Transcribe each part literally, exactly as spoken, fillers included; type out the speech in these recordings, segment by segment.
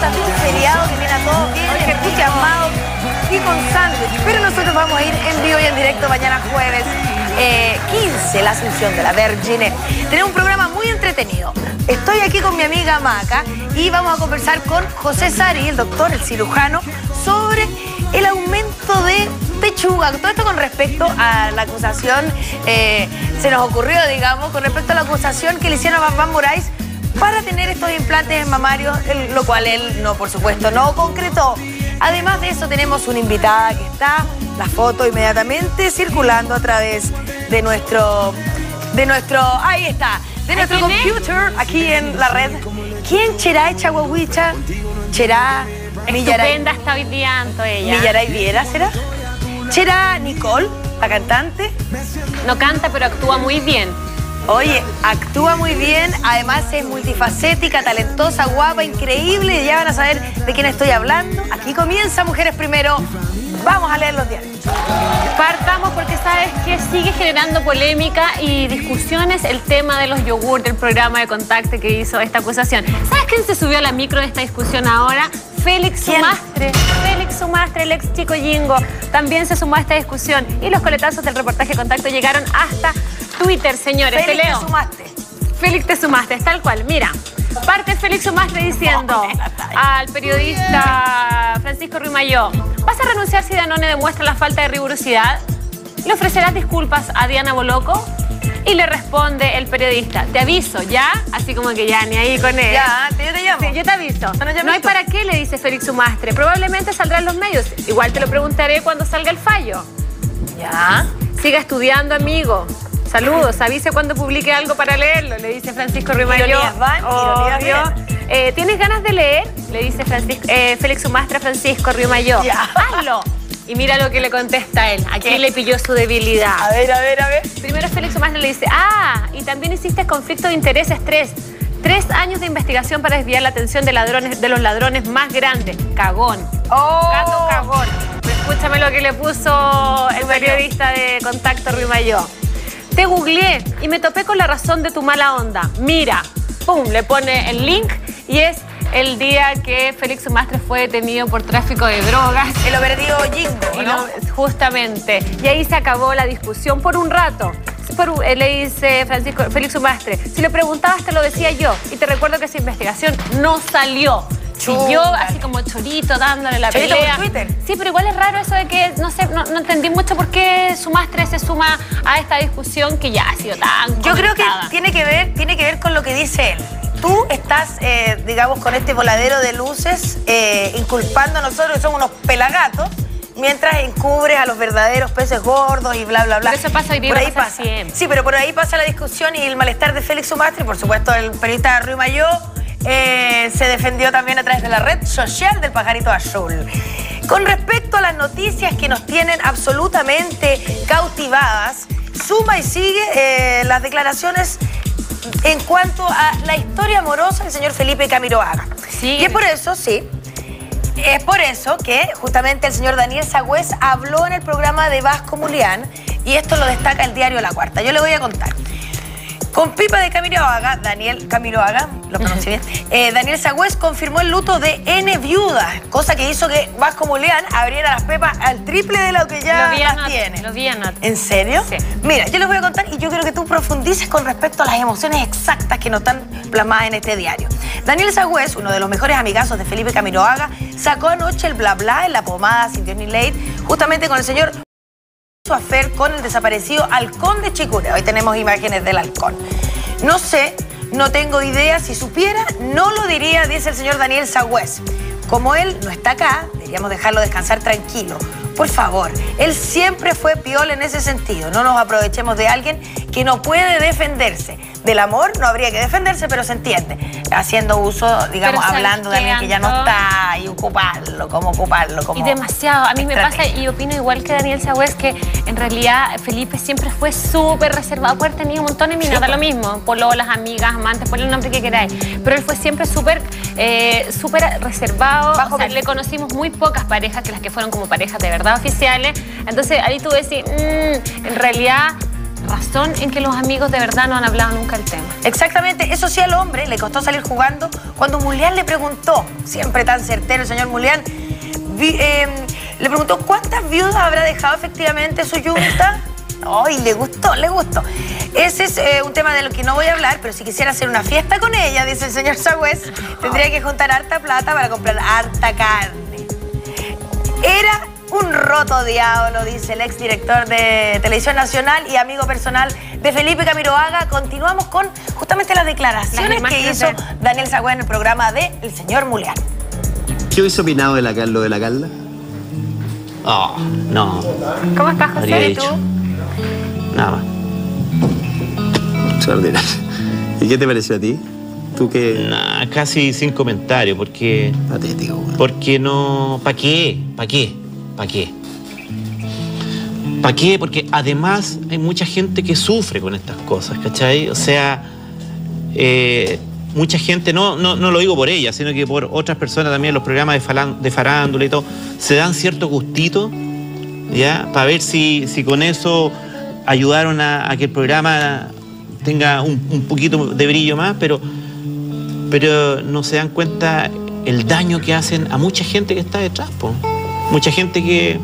disfruta tu feriado, que viene a todos bien entusiasmados y con sándwich. Pero nosotros vamos a ir en vivo y en directo mañana jueves eh, quince, la Asunción de la Virgen. Tenemos un programa muy entretenido. Estoy aquí con mi amiga Maca y vamos a conversar con José Sari, el doctor, el cirujano, sobre el aumento de pechuga. Todo esto con respecto a la acusación, eh, se nos ocurrió, digamos, con respecto a la acusación que le hicieron a Bam Morais para tener estos implantes mamarios, el, lo cual él, no, por supuesto, no concretó. Además de eso, tenemos una invitada que está, la foto inmediatamente circulando a través de nuestro, de nuestro, ahí está, de nuestro computer, aquí en la red. ¿Quién será Chahuahuicha? ¿Será Estupenda está hoy día, Anto, ella. Millaray Viera, será? ¿Será Nicole, la cantante? No canta, pero actúa muy bien. Oye, actúa muy bien, además es multifacética, talentosa, guapa, increíble. Ya van a saber de quién estoy hablando. Aquí comienza Mujeres Primero. Vamos a leer los diarios. Partamos porque sabes que sigue generando polémica y discusiones el tema de los yogur del programa de Contacto que hizo esta acusación. ¿Sabes quién se subió a la micro de esta discusión ahora? Félix Sumastre. Félix Sumastre, el ex Chico Jingo, también se sumó a esta discusión. Y los coletazos del reportaje Contacto llegaron hasta Twitter, señores. Félix, te leo. te sumaste. Félix, te sumaste, tal cual. Mira, parte Félix Sumastre diciendo al periodista Francisco Ruimayó: ¿vas a renunciar si Danone demuestra la falta de rigurosidad? ¿Le ofrecerás disculpas a Diana Boloco? Y le responde el periodista: te aviso, ¿ya? Así como que ya, ni ahí con él. Ya, yo te llamo. Sí, yo te aviso. No, no hay para qué, le dice Félix Sumastre. Probablemente saldrá en los medios. Igual te lo preguntaré cuando salga el fallo. Ya. Siga estudiando, amigo. Saludos, avise cuando publique algo para leerlo, le dice Francisco Ruimayó. Ironías van, ironías vienen. Eh, ¿Tienes ganas de leer? Le dice Francisco, eh, Félix Sumastre a Francisco Ruimayó. Ya. Hazlo. Y mira lo que le contesta él. Aquí ¿Qué? le pilló su debilidad. A ver, a ver, a ver. Primero Félix Sumastre le dice: ah, y también hiciste conflicto de intereses tres. Tres años de investigación para desviar la atención de ladrones, de los ladrones más grandes. Cagón. Oh. Gato cagón. Escúchame lo que le puso el periodista de Contacto Ruimayó. Te googleé y me topé con la razón de tu mala onda. Mira, pum, le pone el link y es el día que Félix Sumastre fue detenido por tráfico de drogas. El operativo Jingo, ¿no? Justamente. Y ahí se acabó la discusión por un rato. Por, eh, le dice Francisco, Félix Sumastre: si lo preguntabas te lo decía yo. Y te recuerdo que esa investigación no salió. Siguió así como chorito, dándole la ¿Chorito pelea. por Twitter? Sí, pero igual es raro eso de que, no sé, no, no entendí mucho por qué Sumastre se suma a esta discusión que ya ha sido tan Yo creo que comentada. tiene que ver, tiene que ver con lo que dice él. Tú estás, eh, digamos, con este voladero de luces, eh, inculpando a nosotros que somos unos pelagatos, mientras encubres a los verdaderos peces gordos y bla, bla, bla. Pero eso pasa hoy día, por ahí pasa pasa. siempre. Sí, pero por ahí pasa la discusión y el malestar de Félix Sumastre, y por supuesto el periodista Ruimayó eh, se defendió también a través de la red social del Pajarito Azul. Con respecto a las noticias que nos tienen absolutamente cautivadas, suma y sigue eh, las declaraciones en cuanto a la historia amorosa del señor Felipe Camiroaga. Sí. Y es por eso, sí, es por eso que justamente el señor Daniel Sagüez habló en el programa de Vasco Mulián, y esto lo destaca el diario La Cuarta. Yo le voy a contar. Con pipa de Camiroaga, Daniel Camiroaga, lo pronuncié bien, eh, Daniel Sagüez confirmó el luto de N viudas, cosa que hizo que Vasco Mulián abriera las pepas al triple de lo que ya Lo vi las anoche, tiene. lo vi anoche. ¿En serio? Sí. Mira, yo les voy a contar y yo quiero que tú profundices con respecto a las emociones exactas que nos están plasmadas en este diario. Daniel Sagüez, uno de los mejores amigazos de Felipe Camiroaga, sacó anoche el bla bla en la pomada Sin Dios ni Ley, justamente con el señor su afer con el desaparecido Halcón de Chicura. Hoy tenemos imágenes del halcón. No sé, no tengo idea, si supiera, no lo diría, dice el señor Daniel Sagüez. Como él no está acá, deberíamos dejarlo descansar tranquilo. Por favor, él siempre fue piola en ese sentido. No nos aprovechemos de alguien que no puede defenderse. Del amor no habría que defenderse, pero se entiende. Haciendo uso, digamos, Pero hablando de alguien que ya no Anto, está y ocuparlo, cómo ocuparlo, como Y demasiado. A mí me estrategia. pasa y opino igual que Daniel Sagüez, que en realidad Felipe siempre fue súper reservado. Puede haber tenido un montón de minas, da lo mismo. Pololas, amigas, amantes, ponle el nombre que queráis. Pero él fue siempre súper eh, súper reservado. Bajo O sea, perfil. le conocimos muy pocas parejas que las que fueron como parejas de verdad oficiales. Entonces ahí tú decís, mmm, en realidad razón en que los amigos de verdad no han hablado nunca del tema. Exactamente, eso sí al hombre le costó salir jugando cuando Mulián le preguntó, siempre tan certero el señor Mulián, vi, eh, le preguntó cuántas viudas habrá dejado efectivamente su yunta. Ay, le gustó, le gustó. Ese es eh, un tema de lo que no voy a hablar, pero si quisiera hacer una fiesta con ella, dice el señor Sagüez, tendría que juntar harta plata para comprar harta carne. Era un roto diablo, dice el exdirector de Televisión Nacional y amigo personal de Felipe Camiroaga. Continuamos con justamente las declaraciones las que hizo de... Daniel Sagüez en el programa de El Señor Mulián. ¿Qué hubiese opinado de la, lo de la Carla? Oh, no. ¿Cómo estás, José? ¿Y tú? Nada más. Extraordinario. ¿Y qué te pareció a ti? ¿Tú qué? Nah, casi sin comentario, porque... Patético, güey. Porque no... ¿Para qué? ¿Para qué? ¿Para qué? ¿Para qué? Porque además hay mucha gente que sufre con estas cosas, ¿cachai? O sea, eh, mucha gente, no, no, no lo digo por ella, sino que por otras personas también, los programas de, falan, de farándula y todo, se dan cierto gustito, ¿ya? Para ver si, si con eso ayudaron a, a que el programa tenga un, un poquito de brillo más, pero, pero no se dan cuenta el daño que hacen a mucha gente que está detrás, po. Mucha gente que,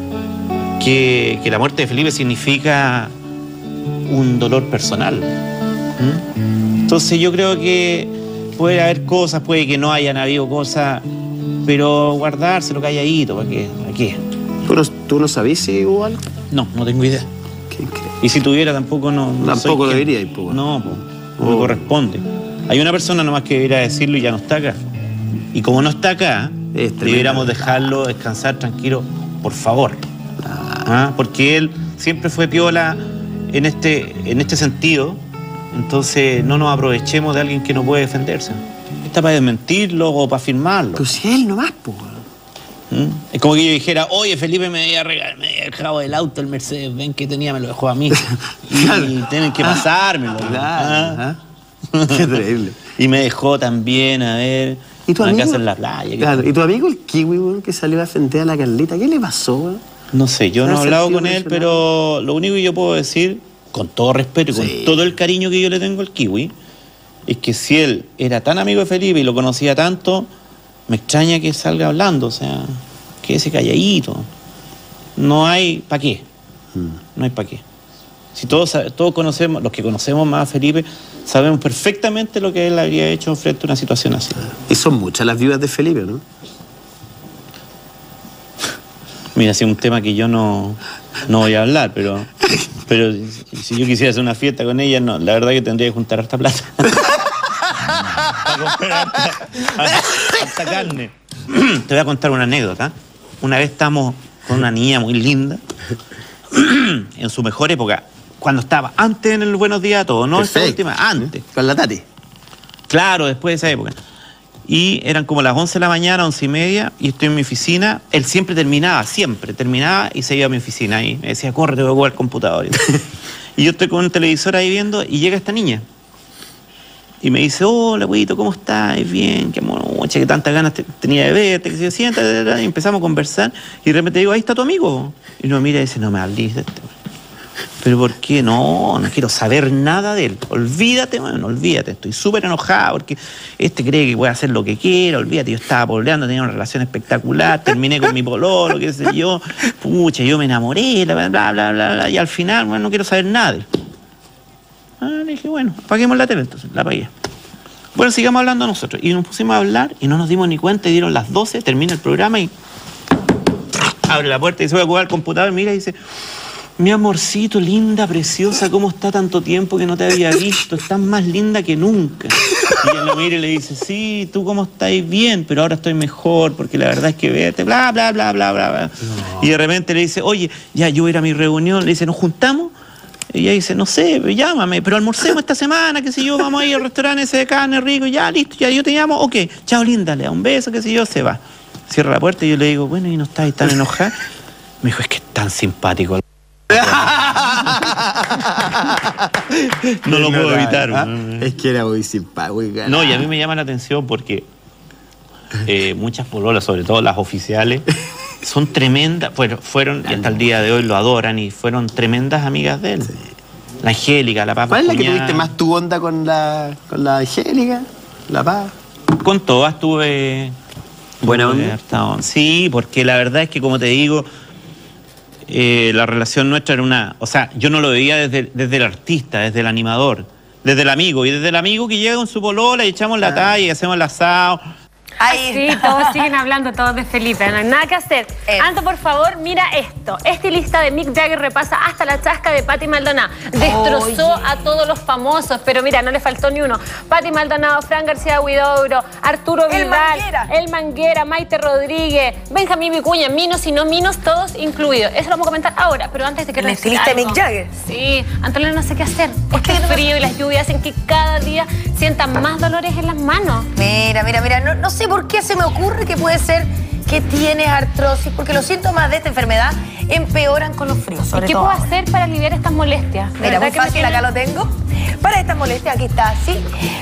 que, que la muerte de Felipe significa un dolor personal. ¿Mm? Entonces yo creo que puede haber cosas, puede que no hayan habido cosas, pero guardárselo calladito, ¿para qué? ¿Para qué? ¿Tú no, ¿Tú no sabías si hubo algo? No, no tengo idea. Qué increíble. Y si tuviera tampoco no... no tampoco lo quien... diría. Pues. No, pues, no oh. me corresponde. Hay una persona nomás que debería decirlo y ya no está acá. Y como no está acá, deberíamos dejarlo descansar tranquilo, por favor. Ah. ¿Ah? Porque él siempre fue piola en este, en este sentido. Entonces no nos aprovechemos de alguien que no puede defenderse. Está para desmentirlo o para afirmarlo. Pues si él nomás, pues. ¿Mm? Es como que yo dijera, oye, Felipe me había, regalado, me había dejado el auto, el Mercedes-Benz que tenía, me lo dejó a mí. Y, claro. y tienen que pasármelo. Claro. ¿Ah? ¿Ah? Qué terrible. Y me dejó también, a ver, ¿Y tu a amigo? casa en la playa. Claro. ¿Y tu amigo el Kiwi, güey, que salió a defender a la Carlita? ¿Qué le pasó, güey? No sé, yo no he hablado con él, pero lo único que yo puedo decir, con todo respeto y con sí. todo el cariño que yo le tengo al Kiwi, es que si él era tan amigo de Felipe y lo conocía tanto, me extraña que salga hablando, o sea, quédese calladito. No hay para qué. Mm. No hay para qué. Si todos, todos conocemos, los que conocemos más a Felipe, sabemos perfectamente lo que él habría hecho frente a una situación así. Y son muchas las viudas de Felipe, ¿no? Mira, es un tema que yo no, no voy a hablar, pero, pero si yo quisiera hacer una fiesta con ella, no, la verdad que tendría que juntar harta plata. Para comprar harta, harta, harta carne. Te voy a contar una anécdota. Una vez estamos con una niña muy linda, en su mejor época, cuando estaba antes en el Buenos Días a Todos, no esta última, antes. Con la Tati. Claro, después de esa época. Y eran como las once de la mañana, once y media, y estoy en mi oficina. Él siempre terminaba, siempre terminaba y se iba a mi oficina. Y me decía, corre, te voy a jugar al computador. Y yo estoy con un televisor ahí viendo y llega esta niña. Y me dice, hola, güeyito, ¿cómo estás? Bien, qué mocha, que tantas ganas te, tenía de verte, que se sienta. Y empezamos a conversar. Y de repente digo, ahí está tu amigo. Y uno mira y dice, no me hables de este. ¿Pero por qué? No, no quiero saber nada de él. Olvídate, bueno, olvídate. Estoy súper enojado porque este cree que puede hacer lo que quiera. Olvídate, yo estaba pololeando, tenía una relación espectacular, terminé con mi pololo, qué sé yo. Pucha, yo me enamoré, bla, bla, bla, bla, bla. Y al final, bueno, no quiero saber nada de él. Ah, le dije, bueno, apaguemos la tele entonces, la apagué. Bueno, sigamos hablando nosotros. Y nos pusimos a hablar y no nos dimos ni cuenta y dieron las doce, termina el programa y abre la puerta y se va a jugar al computador, mira y dice, mi amorcito, linda, preciosa, ¿cómo está tanto tiempo que no te había visto? Estás más linda que nunca. Y ella lo mira y le dice, sí, ¿tú cómo estás? Bien, pero ahora estoy mejor porque la verdad es que vete, bla, bla, bla, bla, bla. bla. No. Y de repente le dice, oye, ya, yo voy a ir a mi reunión. Le dice, ¿nos juntamos? Y ella dice, no sé, llámame, pero almorcemos esta semana, qué sé yo, vamos a ir al restaurante ese de carne rico, ya, listo, ya, yo te llamo, ok, chao, linda, le da un beso, qué sé yo, se va. Cierra la puerta y yo le digo, bueno, ¿y no estás tan enojada? Me dijo, es que es tan simpático. No lo puedo evitar. ¿Ah? Es que era muy simpático. No, y a mí me llama la atención porque eh, muchas pololas, sobre todo las oficiales, son tremendas, bueno, fueron, y hasta el día de hoy lo adoran, y fueron tremendas amigas de él. Sí. La Angélica, la Paz. ¿Cuál es la que cuñada. tuviste más tu onda con la, con la Angélica? La Paz. Con todas tuve... Buena tuve onda. harta onda. Sí, porque la verdad es que, como te digo, eh, la relación nuestra era una... O sea, yo no lo veía desde, desde el artista, desde el animador, desde el amigo. Y desde el amigo que llega con su polola y echamos la talla y hacemos el asado. Ahí Sí, está. todos siguen hablando todos de Felipe, no hay nada que hacer. Eh. Anto, por favor, mira esto. Este lista de Mick Jagger repasa hasta la chasca de Patti Maldonado. Destrozó Oye. a todos los famosos, pero mira, no le faltó ni uno. Patti Maldonado, Fran García Huidobro, Arturo El Vidal, Manguera. El Manguera, Maite Rodríguez, Benjamín Vicuña, Minos y no Minos, todos incluidos. Eso lo vamos a comentar ahora, pero antes te quiero El decir estilista algo. Mick Jagger. Sí, Antonio no sé qué hacer. ¿Por qué Este no me- frío y las lluvias hacen que cada día sientan más dolores en las manos. Mira, mira, mira, no, no sé por qué se me ocurre que puede ser que tienes artrosis, porque los síntomas de esta enfermedad empeoran con los fríos, sobre ¿Y qué todo puedo ahora. hacer para aliviar estas molestias? De Mira, verdad muy que me fácil, tienen- acá lo tengo. Para estas molestias, aquí está, ¿sí?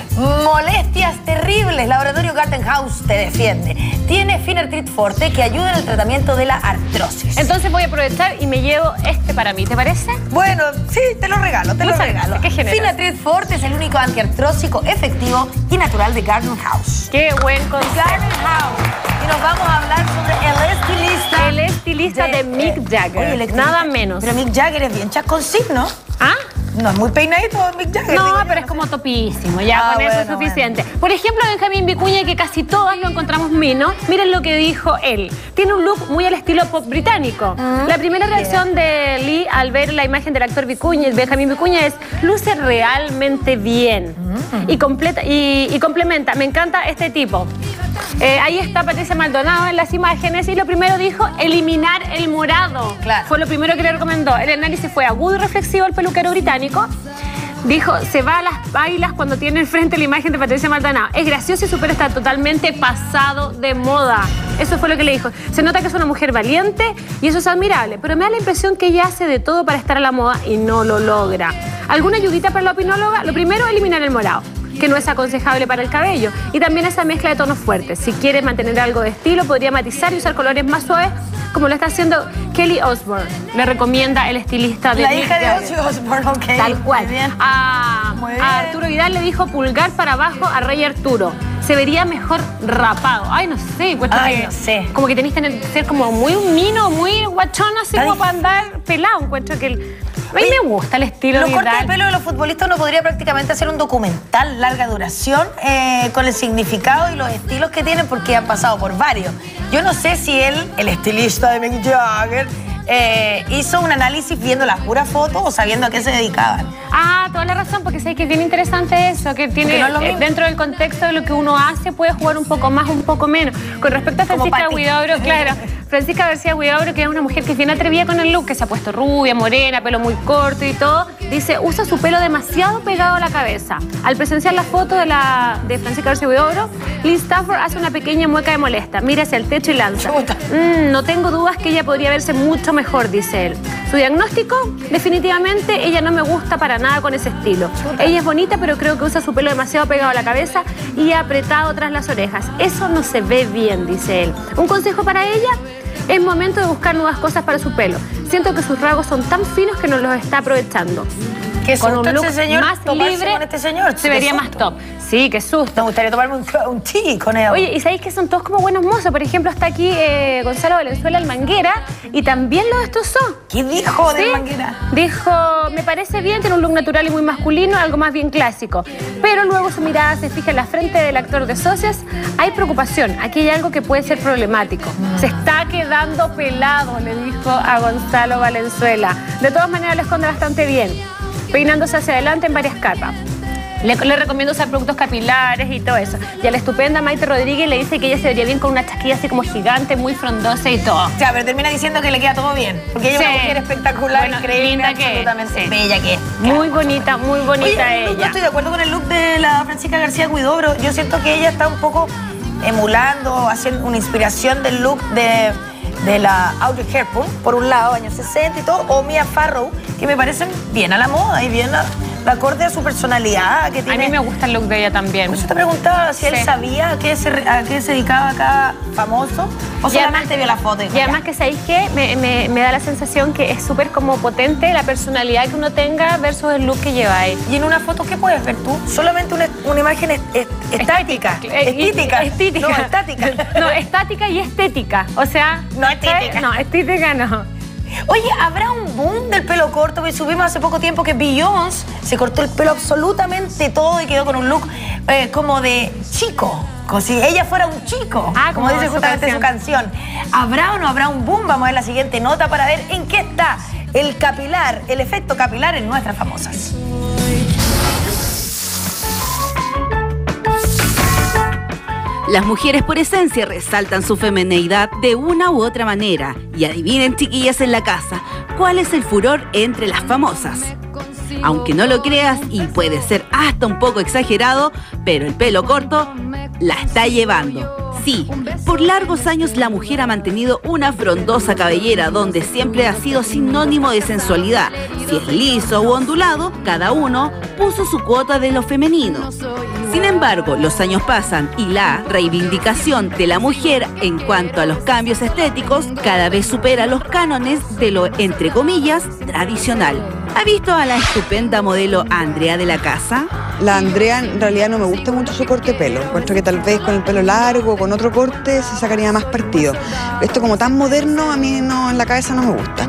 Molestias terribles. Laboratorio Garden House te defiende. Tiene Finartrit Forte que ayuda en el tratamiento de la artrosis. Entonces voy a aprovechar y me llevo este para mí, ¿te parece? Bueno, sí, te lo regalo, te Muchas lo regalo. gracias, qué generoso. Finartrit Forte es el único antiartrósico efectivo y natural de Garden House. Qué buen concepto. Garden House. Y nos vamos a hablar sobre el estilista. El estilista de, Mick eh, Jagger, oye, el estilista- nada menos. Pero Mick Jagger es bien chasconcín, ¿no? ¿Ah? No es muy peinadito Mick Jagger. No, digo yo, pero es sé. como topísimo, ya Ah, con eso bueno, es suficiente. Por ejemplo, Benjamín Vicuña, que casi todas lo encontramos mino, miren lo que dijo él. Tiene un look muy al estilo pop británico. La primera reacción de Lee al ver la imagen del actor Vicuña, Benjamín Vicuña, es luce realmente bien. Y, completa, y, y complementa, me encanta este tipo. Eh, ahí está Patricia Maldonado en las imágenes y lo primero dijo, eliminar el morado. Claro. Fue lo primero que le recomendó. El análisis fue agudo y reflexivo al peluquero británico. Dijo, se va a las bailas cuando tiene enfrente la imagen de Patricia Maldonado. Es gracioso y su pelo está totalmente pasado de moda. Eso fue lo que le dijo. Se nota que es una mujer valiente y eso es admirable, pero me da la impresión que ella hace de todo para estar a la moda y no lo logra. ¿Alguna ayudita para la opinóloga? Lo primero, eliminar el morado, que no es aconsejable para el cabello. Y también esa mezcla de tonos fuertes. Si quiere mantener algo de estilo, podría matizar y usar colores más suaves, como lo está haciendo Kelly Osbourne. Le recomienda el estilista de La Mick hija de Jagger. Ozzy Osbourne, ok. Tal cual. Muy bien. A, Muy bien. a Arturo Vidal le dijo pulgar para abajo a Rey Arturo. Se vería mejor rapado. Ay, no sé. encuentro Ay, que- no sé. Como que tenéis que ser como muy mino, muy guachón, así Está como dif- para andar pelado. Encuentro que el- a mí Oye, me gusta el estilo Los cortes de Vidal. pelo de los futbolistas uno podría prácticamente hacer un documental larga duración eh, con el significado y los estilos que tienen porque han pasado por varios. Yo no sé si él, el estilista de Mick Jagger, eh, hizo un análisis viendo las puras fotos o sabiendo a qué se dedicaban. Ah, toda la razón, porque sé que es bien interesante eso, que tiene Porque no es lo eh, mismo. dentro del contexto de lo que uno hace puede jugar un poco más, un poco menos. Con respecto a Como Francisca Patti. Huidobro, claro, Francisca García Huidobro, que es una mujer que es bien atrevida con el look, que se ha puesto rubia, morena, pelo muy corto y todo, dice, usa su pelo demasiado pegado a la cabeza. Al presenciar la foto de, la, de Francisca García Huidobro, Liz Stafford hace una pequeña mueca de molesta, mira hacia el techo y lanza. Chuta. "Mm, no tengo dudas que ella podría verse mucho mejor", dice él. Su diagnóstico, definitivamente, ella no me gusta para nada con ese estilo. Ella es bonita, pero creo que usa su pelo demasiado pegado a la cabeza y apretado tras las orejas. Eso no se ve bien, dice él. Un consejo para ella, es momento de buscar nuevas cosas para su pelo. Siento que sus rasgos son tan finos que nos los está aprovechando. Qué Con susto un look este señor, más toparse libre, con este señor. se Qué vería susto. más top. Sí, qué susto. Me gustaría tomarme un, un tea con él. Oye, ¿y sabéis que son todos como buenos mozos? Por ejemplo, está aquí eh, Gonzalo Valenzuela, el Manguera, y también lo destrozó. ¿Qué dijo de Sí, Manguera? Dijo, me parece bien, tiene un look natural y muy masculino, algo más bien clásico. Pero luego su mirada se fija en la frente del actor de Socias. Hay preocupación, aquí hay algo que puede ser problemático. Se está quedando pelado, le dijo a Gonzalo Valenzuela. De todas maneras, lo esconde bastante bien, peinándose hacia adelante en varias capas. Le, le recomiendo usar productos capilares y todo eso. Y a la estupenda Maite Rodríguez le dice que ella se vería bien con una chasquilla así como gigante, muy frondosa y todo. O sea, pero termina diciendo que le queda todo bien. Porque ella es Sí. una mujer espectacular, Bueno, increíble, linda que es, absolutamente sí. bella que es. Muy bonita, muy bonita Oye, el look, yo ella. estoy de acuerdo con el look de la Francisca García Huidobro. Yo siento que ella está un poco emulando, haciendo una inspiración del look de, de la Audrey Hepburn, por un lado, años sesenta y todo, o Mia Farrow, que me parecen bien a la moda y bien a- acorde a su personalidad que tiene. A mí me gusta el look de ella también. Por eso te preguntaba si Sí. él sabía a qué, se, a qué se dedicaba cada famoso o Y solamente además- vio la foto. Y, dijo, Y además ya. que, ¿sabéis qué? Me, me, me da la sensación que es súper como potente la personalidad que uno tenga versus el look que lleváis. Y en una foto, ¿qué puedes ver tú? Solamente una, una imagen est- est- estática. Eh, y- Estítica. Estítica. No, estática. No, estática y estética. O sea... No, estética. No, estética no. Oye, ¿habrá un boom del pelo corto? Porque subimos hace poco tiempo que Beyoncé se cortó el pelo absolutamente todo y quedó con un look eh, como de chico. Como si ella fuera un chico. Ah, como como dice su justamente su canción. ¿Habrá o no habrá un boom? Vamos a ver la siguiente nota para ver en qué está el capilar, el efecto capilar en nuestras famosas. Las mujeres por esencia resaltan su femineidad de una u otra manera. Y adivinen, chiquillas en la casa, cuál es el furor entre las famosas. Aunque no lo creas y puede ser hasta un poco exagerado, pero el pelo corto la está llevando. Sí, por largos años la mujer ha mantenido una frondosa cabellera donde siempre ha sido sinónimo de sensualidad. Si es liso o ondulado, cada uno puso su cuota de lo femenino. Sin embargo, los años pasan y la reivindicación de la mujer en cuanto a los cambios estéticos cada vez supera los cánones de lo, entre comillas, tradicional. ¿Ha visto a la estupenda modelo Andrea de la Casa? La Andrea en realidad no me gusta mucho su corte de pelo. Encuentro que tal vez con el pelo largo, con otro corte, se sacaría más partido. Esto como tan moderno, a mí no, en la cabeza no me gusta.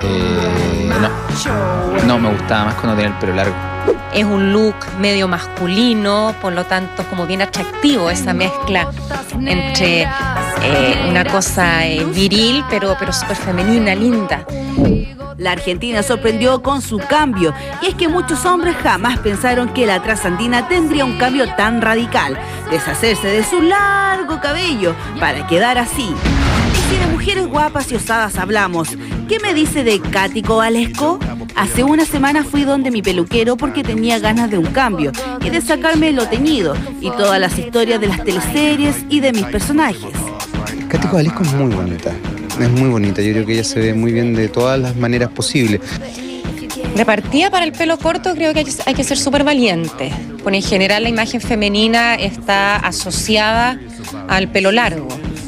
Eh, no, no, me gustaba más cuando tenía el pelo largo. Es un look medio masculino, por lo tanto como bien atractivo esa mezcla entre eh, una cosa eh, viril, pero, pero súper femenina, linda. La Argentina sorprendió con su cambio, y es que muchos hombres jamás pensaron que la trasandina tendría un cambio tan radical, deshacerse de su largo cabello para quedar así. Y si de mujeres guapas y osadas hablamos, ¿qué me dice de Katy Kovalevsky? Hace una semana fui donde mi peluquero porque tenía ganas de un cambio y de sacarme lo teñido y todas las historias de las teleseries y de mis personajes. Katy Kovalevsky es muy bonita, es muy bonita, yo creo que ella se ve muy bien de todas las maneras posibles. Repartida para el pelo corto, creo que hay que, hay que ser súper valiente, porque en general la imagen femenina está asociada al pelo largo.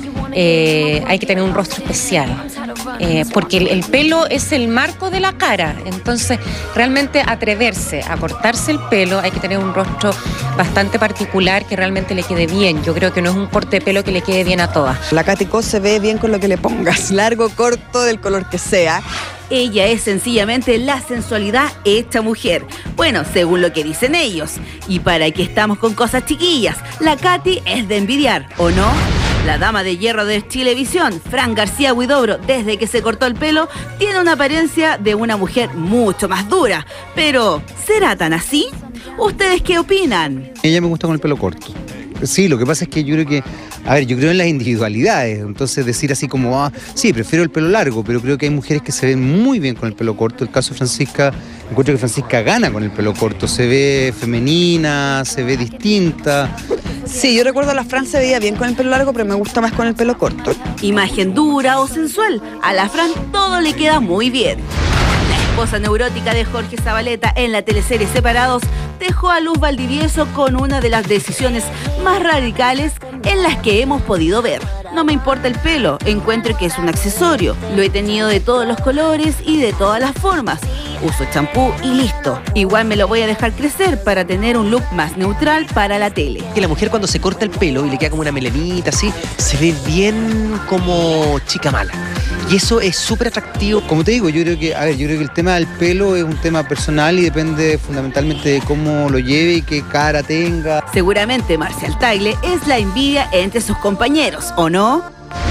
Eh, hay que tener un rostro especial, eh, porque el, el pelo es el marco de la cara, entonces realmente atreverse a cortarse el pelo hay que tener un rostro bastante particular que realmente le quede bien. Yo creo que no es un corte de pelo que le quede bien a todas. La Katy Ko se ve bien con lo que le pongas, largo, corto, del color que sea. Ella es sencillamente la sensualidad hecha mujer. Bueno, según lo que dicen ellos. Y para que estamos con cosas chiquillas, la Katy es de envidiar, ¿o no? La dama de hierro de Chilevisión, Fran García Huidobro, desde que se cortó el pelo, tiene una apariencia de una mujer mucho más dura. Pero, ¿será tan así? ¿Ustedes qué opinan? Ella me gusta con el pelo corto. Sí, lo que pasa es que yo creo que, a ver, yo creo en las individualidades, entonces decir así como, ah, sí, prefiero el pelo largo, pero creo que hay mujeres que se ven muy bien con el pelo corto. El caso de Francisca, encuentro que Francisca gana con el pelo corto, se ve femenina, se ve distinta. Sí, yo recuerdo a la Fran se veía bien con el pelo largo, pero me gusta más con el pelo corto. Imagen dura o sensual, a la Fran todo le queda muy bien. La esposa neurótica de Jorge Zabaleta en la teleserie Separados dejó a Luz Valdivieso con una de las decisiones más radicales en las que hemos podido ver. No me importa el pelo, encuentro que es un accesorio. Lo he tenido de todos los colores y de todas las formas. Uso champú y listo. Igual me lo voy a dejar crecer para tener un look más neutral para la tele. Que la mujer cuando se corta el pelo y le queda como una melenita así, se ve bien como chica mala. Y eso es súper atractivo. Como te digo, yo creo que, a ver, yo creo que el tema del pelo es un tema personal y depende fundamentalmente de cómo lo lleve y qué cara tenga. Seguramente Marcial Tagle es la envidia entre sus compañeros, ¿o no?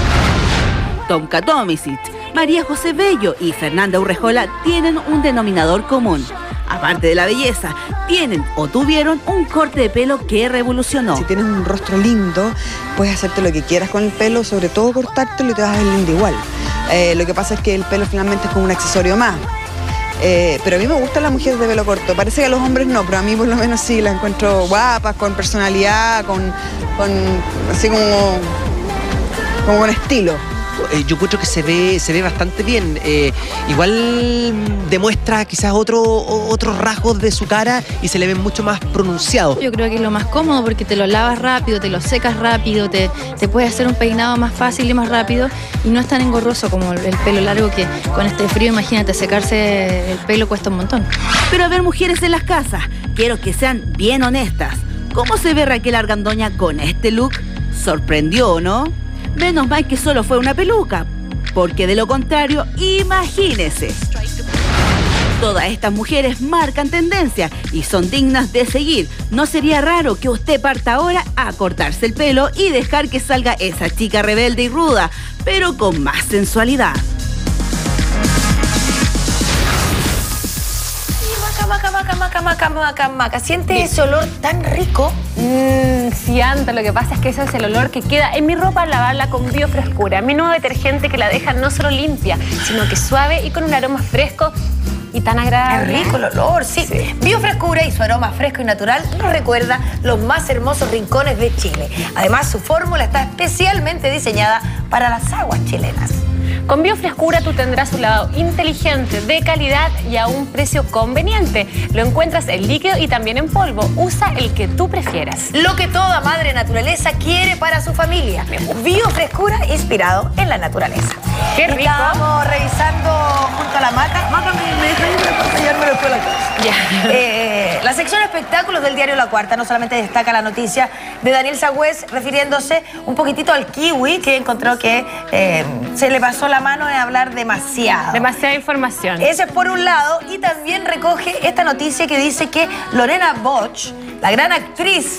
Tomka Tomisic, María José Bello y Fernanda Urrejola tienen un denominador común. Aparte de la belleza, tienen o tuvieron un corte de pelo que revolucionó. Si tienes un rostro lindo, puedes hacerte lo que quieras con el pelo, sobre todo cortártelo y te vas a ver lindo igual. Eh, lo que pasa es que el pelo finalmente es como un accesorio más. Eh, pero a mí me gustan las mujeres de pelo corto. Parece que a los hombres no, pero a mí por lo menos sí, las encuentro guapas, con personalidad, con, con así como, como con estilo. eh, yo encuentro que se ve, se ve bastante bien. Eh, igual demuestra quizás otro, otros rasgos de su cara y se le ven mucho más pronunciados. Yo creo que es lo más cómodo porque te lo lavas rápido, te lo secas rápido, te, te puedes hacer un peinado más fácil y más rápido y no es tan engorroso como el pelo largo que con este frío, imagínate, secarse el pelo cuesta un montón. Pero a ver, mujeres en las casas, quiero que sean bien honestas. ¿Cómo se ve Raquel Argandoña con este look? ¿Sorprendió o no? Menos mal que solo fue una peluca, porque de lo contrario, imagínese. Todas estas mujeres marcan tendencia y son dignas de seguir. No sería raro que usted parta ahora a cortarse el pelo y dejar que salga esa chica rebelde y ruda, pero con más sensualidad. Maca, maca, maca, maca, maca, maca. ¿Siente ese olor tan rico? Mmm, sí, Anta, lo que pasa es que ese es el olor que queda en mi ropa al lavarla con Biofrescura, mi nuevo detergente que la deja no solo limpia, sino que suave y con un aroma fresco y tan agradable. Es rico el olor, sí. sí. Biofrescura y su aroma fresco y natural nos recuerda los más hermosos rincones de Chile. Además, su fórmula está especialmente diseñada para las aguas chilenas. Con Biofrescura tú tendrás un lavado inteligente, de calidad y a un precio conveniente. Lo encuentras en líquido y también en polvo. Usa el que tú prefieras. Lo que toda madre naturaleza quiere para su familia. Biofrescura inspirado en la naturaleza. ¡Qué rico! Estamos revisando junto a la Maca. Maca, me, me deja ir para hallarme después la casa. Ya. Eh, la sección espectáculos del diario La Cuarta no solamente destaca la noticia de Daniel Sagüez refiriéndose un poquitito al kiwi, que encontró que eh, se le pasó la mano en hablar demasiado. Demasiada información. Ese es por un lado, y también recoge esta noticia que dice que Lorena Boch, la gran actriz,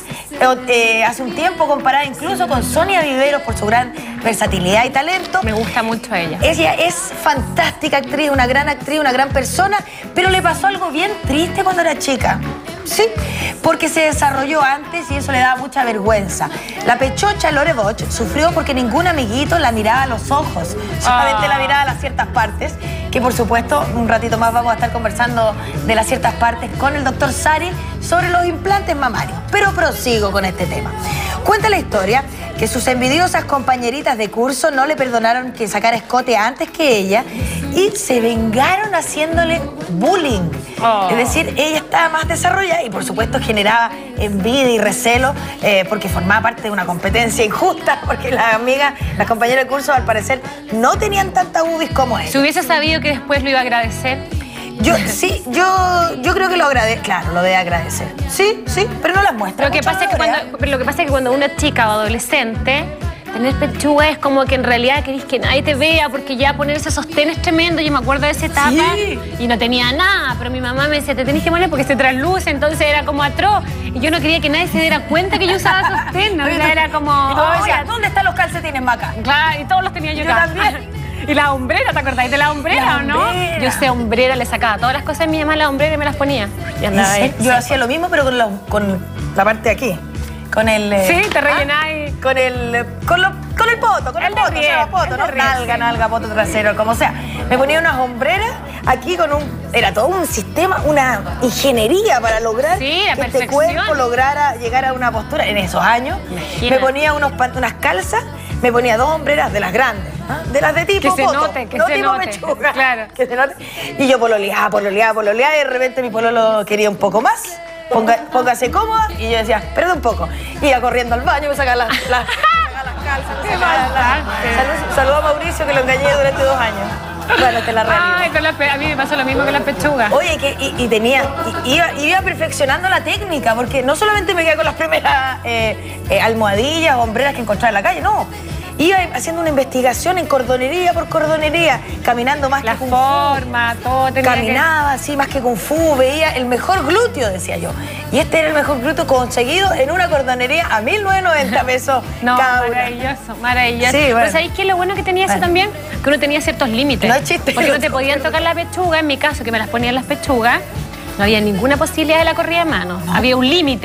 eh, hace un tiempo comparada incluso con Sonia Viveros por su gran versatilidad y talento. Me gusta mucho ella. Ella es fantástica actriz, una gran actriz, una gran persona, pero le pasó algo bien triste cuando era chica. Sí, porque se desarrolló antes y eso le daba mucha vergüenza. La pechocha Lore Boch sufrió porque ningún amiguito la miraba a los ojos. Solamente ah. la miraba a las ciertas partes, que por supuesto un ratito más vamos a estar conversando de las ciertas partes con el doctor Sari sobre los implantes mamarios. Pero prosigo con este tema. Cuenta la historia que sus envidiosas compañeritas de curso no le perdonaron que sacara escote antes que ella y se vengaron haciéndole bullying. Oh. Es decir, ella estaba más desarrollada y por supuesto generaba envidia y recelo eh, porque formaba parte de una competencia injusta, porque las amigas, las compañeras de curso al parecer no tenían tanta bubis como ella. Si hubiese sabido que después lo iba a agradecer. Yo, sí, yo, yo creo que lo agradece, claro, lo debe agradecer. Sí, sí, pero no las muestra. Lo que pasa es que cuando, pero lo que pasa es que cuando una chica o adolescente, tener pechuga es como que en realidad querés que nadie te vea, porque ya ponerse sostén es tremendo. Yo me acuerdo de esa etapa sí. y no tenía nada, pero mi mamá me decía, te tenés que poner porque se trasluce, entonces era como atroz. Y yo no quería que nadie se diera cuenta que yo usaba sostén, ¿no? Era como... Y tú me decías, ¿dónde están los calcetines, Maca? Claro, y todos los tenía yo, yo acá. también. Y la hombrera, ¿te acordáis de la hombrera la o no? hombrera. Yo sé hombrera, le sacaba todas las cosas de mi mamá a la hombrera y me las ponía. Y andaba ahí. Yo sí. hacía lo mismo, pero con, lo, con la parte de aquí. Con el... Eh, sí, te rellenáis. Ah, con el... Con, lo, con el poto, con el, el poto, riel, o sea, poto, ¿no? Riel, nalga, sí. nalga, poto trasero, como sea. Me ponía unas hombreras aquí con un... Era todo un sistema, una ingeniería para lograr sí, la que este cuerpo lograra llegar a una postura. En esos años Imagina. me ponía unos, unas calzas, me ponía dos hombreras de las grandes, ¿eh? De las de tipo que se poto, note, que no se tipo note. pechuga, claro. que se note. Y yo pololeaba, pololeaba, pololeaba y de repente mi pololo quería un poco más. Ponga, póngase cómoda y yo decía, espérate un poco. Iba corriendo al baño, me sacaba las, las, las calzas, me sacaba las... Salud, salud a Mauricio que lo engañé durante dos años. Bueno, te la realidad. Ay, con la pe... a mí me pasó lo mismo que las pechugas. Oye, que, y, y tenía, y, iba, iba perfeccionando la técnica, porque no solamente me quedé con las primeras eh, eh, almohadillas o hombreras que encontraba en la calle, no. Iba haciendo una investigación en cordonería por cordonería, caminando más la que Kung forma, Fu. todo tenía Caminaba que... así más que Kung Fu, veía el mejor glúteo, decía yo. Y este era el mejor glúteo conseguido en una cordonería a mil novecientos noventa pesos no, cada una. Maravilloso, maravilloso. Sí, bueno. Pero ¿sabéis qué es lo bueno que tenía eso bueno. también? Que uno tenía ciertos límites. No es chiste. Porque no te podían tocar la pechuga, en mi caso, que me las ponían las pechugas, no había ninguna posibilidad de la corrida de manos. No. Había un límite.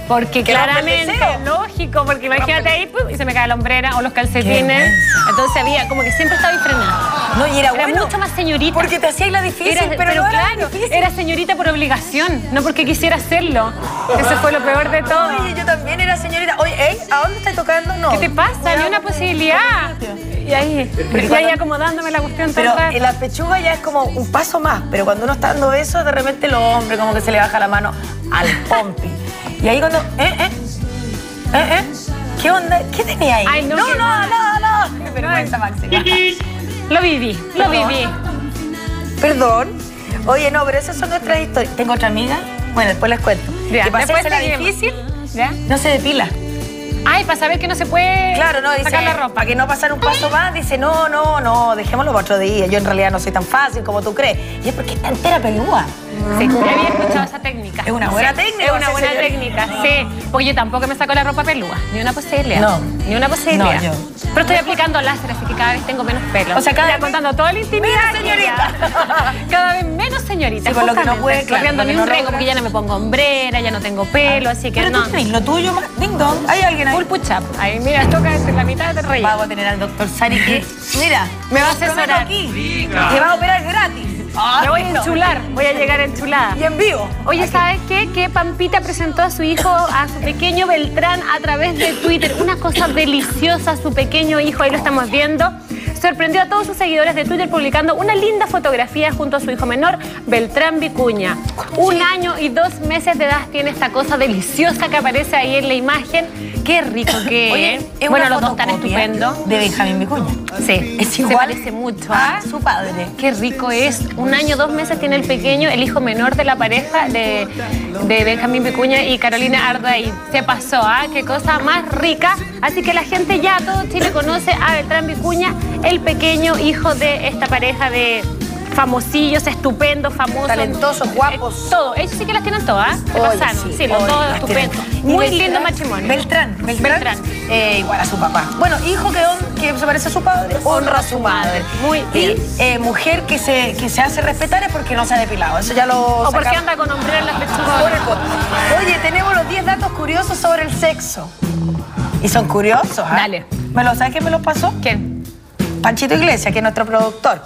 Porque Que rompe el claramente, deseo. lógico, porque imagínate ahí pum, y se me cae la hombrera o los calcetines. Entonces había como que siempre estaba frenada. No, y era, Era bueno, mucho más señorita. porque te hacías la difícil, Era- pero, no era claro, difícil. era señorita por obligación, no porque quisiera hacerlo. Eso fue lo peor de todo. Oye, yo también era señorita. Oye, ¿eh? ¿A dónde estás tocando? No. ¿Qué te pasa? Ni una posibilidad. Y ahí, y ahí acomodándome la cuestión todo Pero el rato. en la pechuga ya es como un paso más. Pero cuando uno está dando besos, de repente los hombres como que se le baja la mano al pompi. Y ahí cuando... ¿Eh, eh? ¿Eh, eh? ¿Qué onda? ¿Qué tenía ahí? Ay, no, no, que- no, no, no. Qué vergüenza, Maxi. Lo viví, lo Perdón. viví. Perdón. Oye, no, pero esas son nuestras historias. Tengo otra amiga. Bueno, después les cuento. Ya, que para después hacerse la seguimos. difícil, ¿Ya? no se depila. Ay, para saber que no se puede Claro, no, dice, sacar la ropa. para que no pasar un paso más, dice, no, no, no, dejémoslo para otro día. Yo en realidad no soy tan fácil como tú crees. Y es porque está entera pelúa. Sí, ya había escuchado esa técnica. Es una buena Sí, técnica, Es una sí, buena señor. técnica, sí. Porque yo tampoco me saco la ropa pelúa. Ni una posibilidad. No. Ni una posibilidad. No, yo. Pero estoy aplicando láser, así que cada vez tengo menos pelo. O sea, cada Ya vez- contando toda la intimidad. Menos señorita. ya. Cada vez menos señorita. Sí, por lo que no justamente. puede, claro, Corriendo lo que ni no un rego, logra. porque ya no me pongo hombrera, ya no tengo pelo, así que Pero no. tú tenés lo tuyo, más ding dong. Hay alguien ahí. Full push-up. Ahí, mira, toca entre la mitad de relleno. Vamos a tener al doctor Sari que, mira, Me va a prometo asesorar. aquí. Que va a operar gratis. Me voy a no. enchular, voy a llegar enchulada. Y en vivo. Oye, ¿sabes qué? Que Pampita presentó a su hijo, a su pequeño Beltrán, a través de Twitter. Una cosa deliciosa, su pequeño hijo, ahí lo estamos viendo. Sorprendió a todos sus seguidores de Twitter publicando una linda fotografía junto a su hijo menor, Beltrán Vicuña. Un año y dos meses de edad tiene esta cosa deliciosa que aparece ahí en la imagen. Qué rico que Oye, es. es Bueno, una los dos están fotocopia estupendos. de Benjamín Vicuña. Sí, Es se igual parece mucho a ¿ah? su padre. Qué rico es. Un año, dos meses tiene el pequeño, el hijo menor de la pareja de, de Benjamín Vicuña y Carolina Arday. Se pasó, ¿ah? Qué cosa más rica. Así que la gente ya, todo Chile conoce a Beltrán Vicuña, el pequeño hijo de esta pareja de famosillos, estupendos, famosos. Talentosos, guapos. Eh, todo. Ellos sí que las tienen todas. ¿ah? Se Oye, pasaron. sí, Sí, los oye, dos las estupendos. tienen. Y Muy Beltrán- lindo matrimonio. Beltrán, Beltrán. Beltrán. eh, igual a su papá. Bueno, hijo que, hon- que se parece a su padre, honra a su madre. Muy bien. Y eh, mujer que se, que se hace respetar es porque no se ha depilado. Eso ya lo O porque sacamos anda con hombrera en las pechugas. por el poto. Oye, tenemos los diez datos curiosos sobre el sexo. Y son curiosos, ¿ah? Dale. ¿Me lo sabes quién me los pasó? ¿Quién? Panchito Iglesias, que es nuestro productor.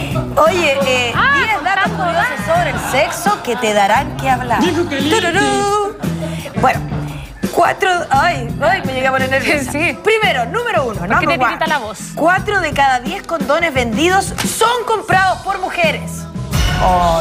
Oye, eh, Ah, diez datos contando, curiosos sobre el sexo que te darán que hablar. Tururú. Bueno, cuatro... Ay, ay, me llegué a poner nerviosa. Sí. Primero, número uno. ¿Por qué te number one. grita la voz? Cuatro de cada diez condones vendidos son comprados por mujeres. ¡Ay,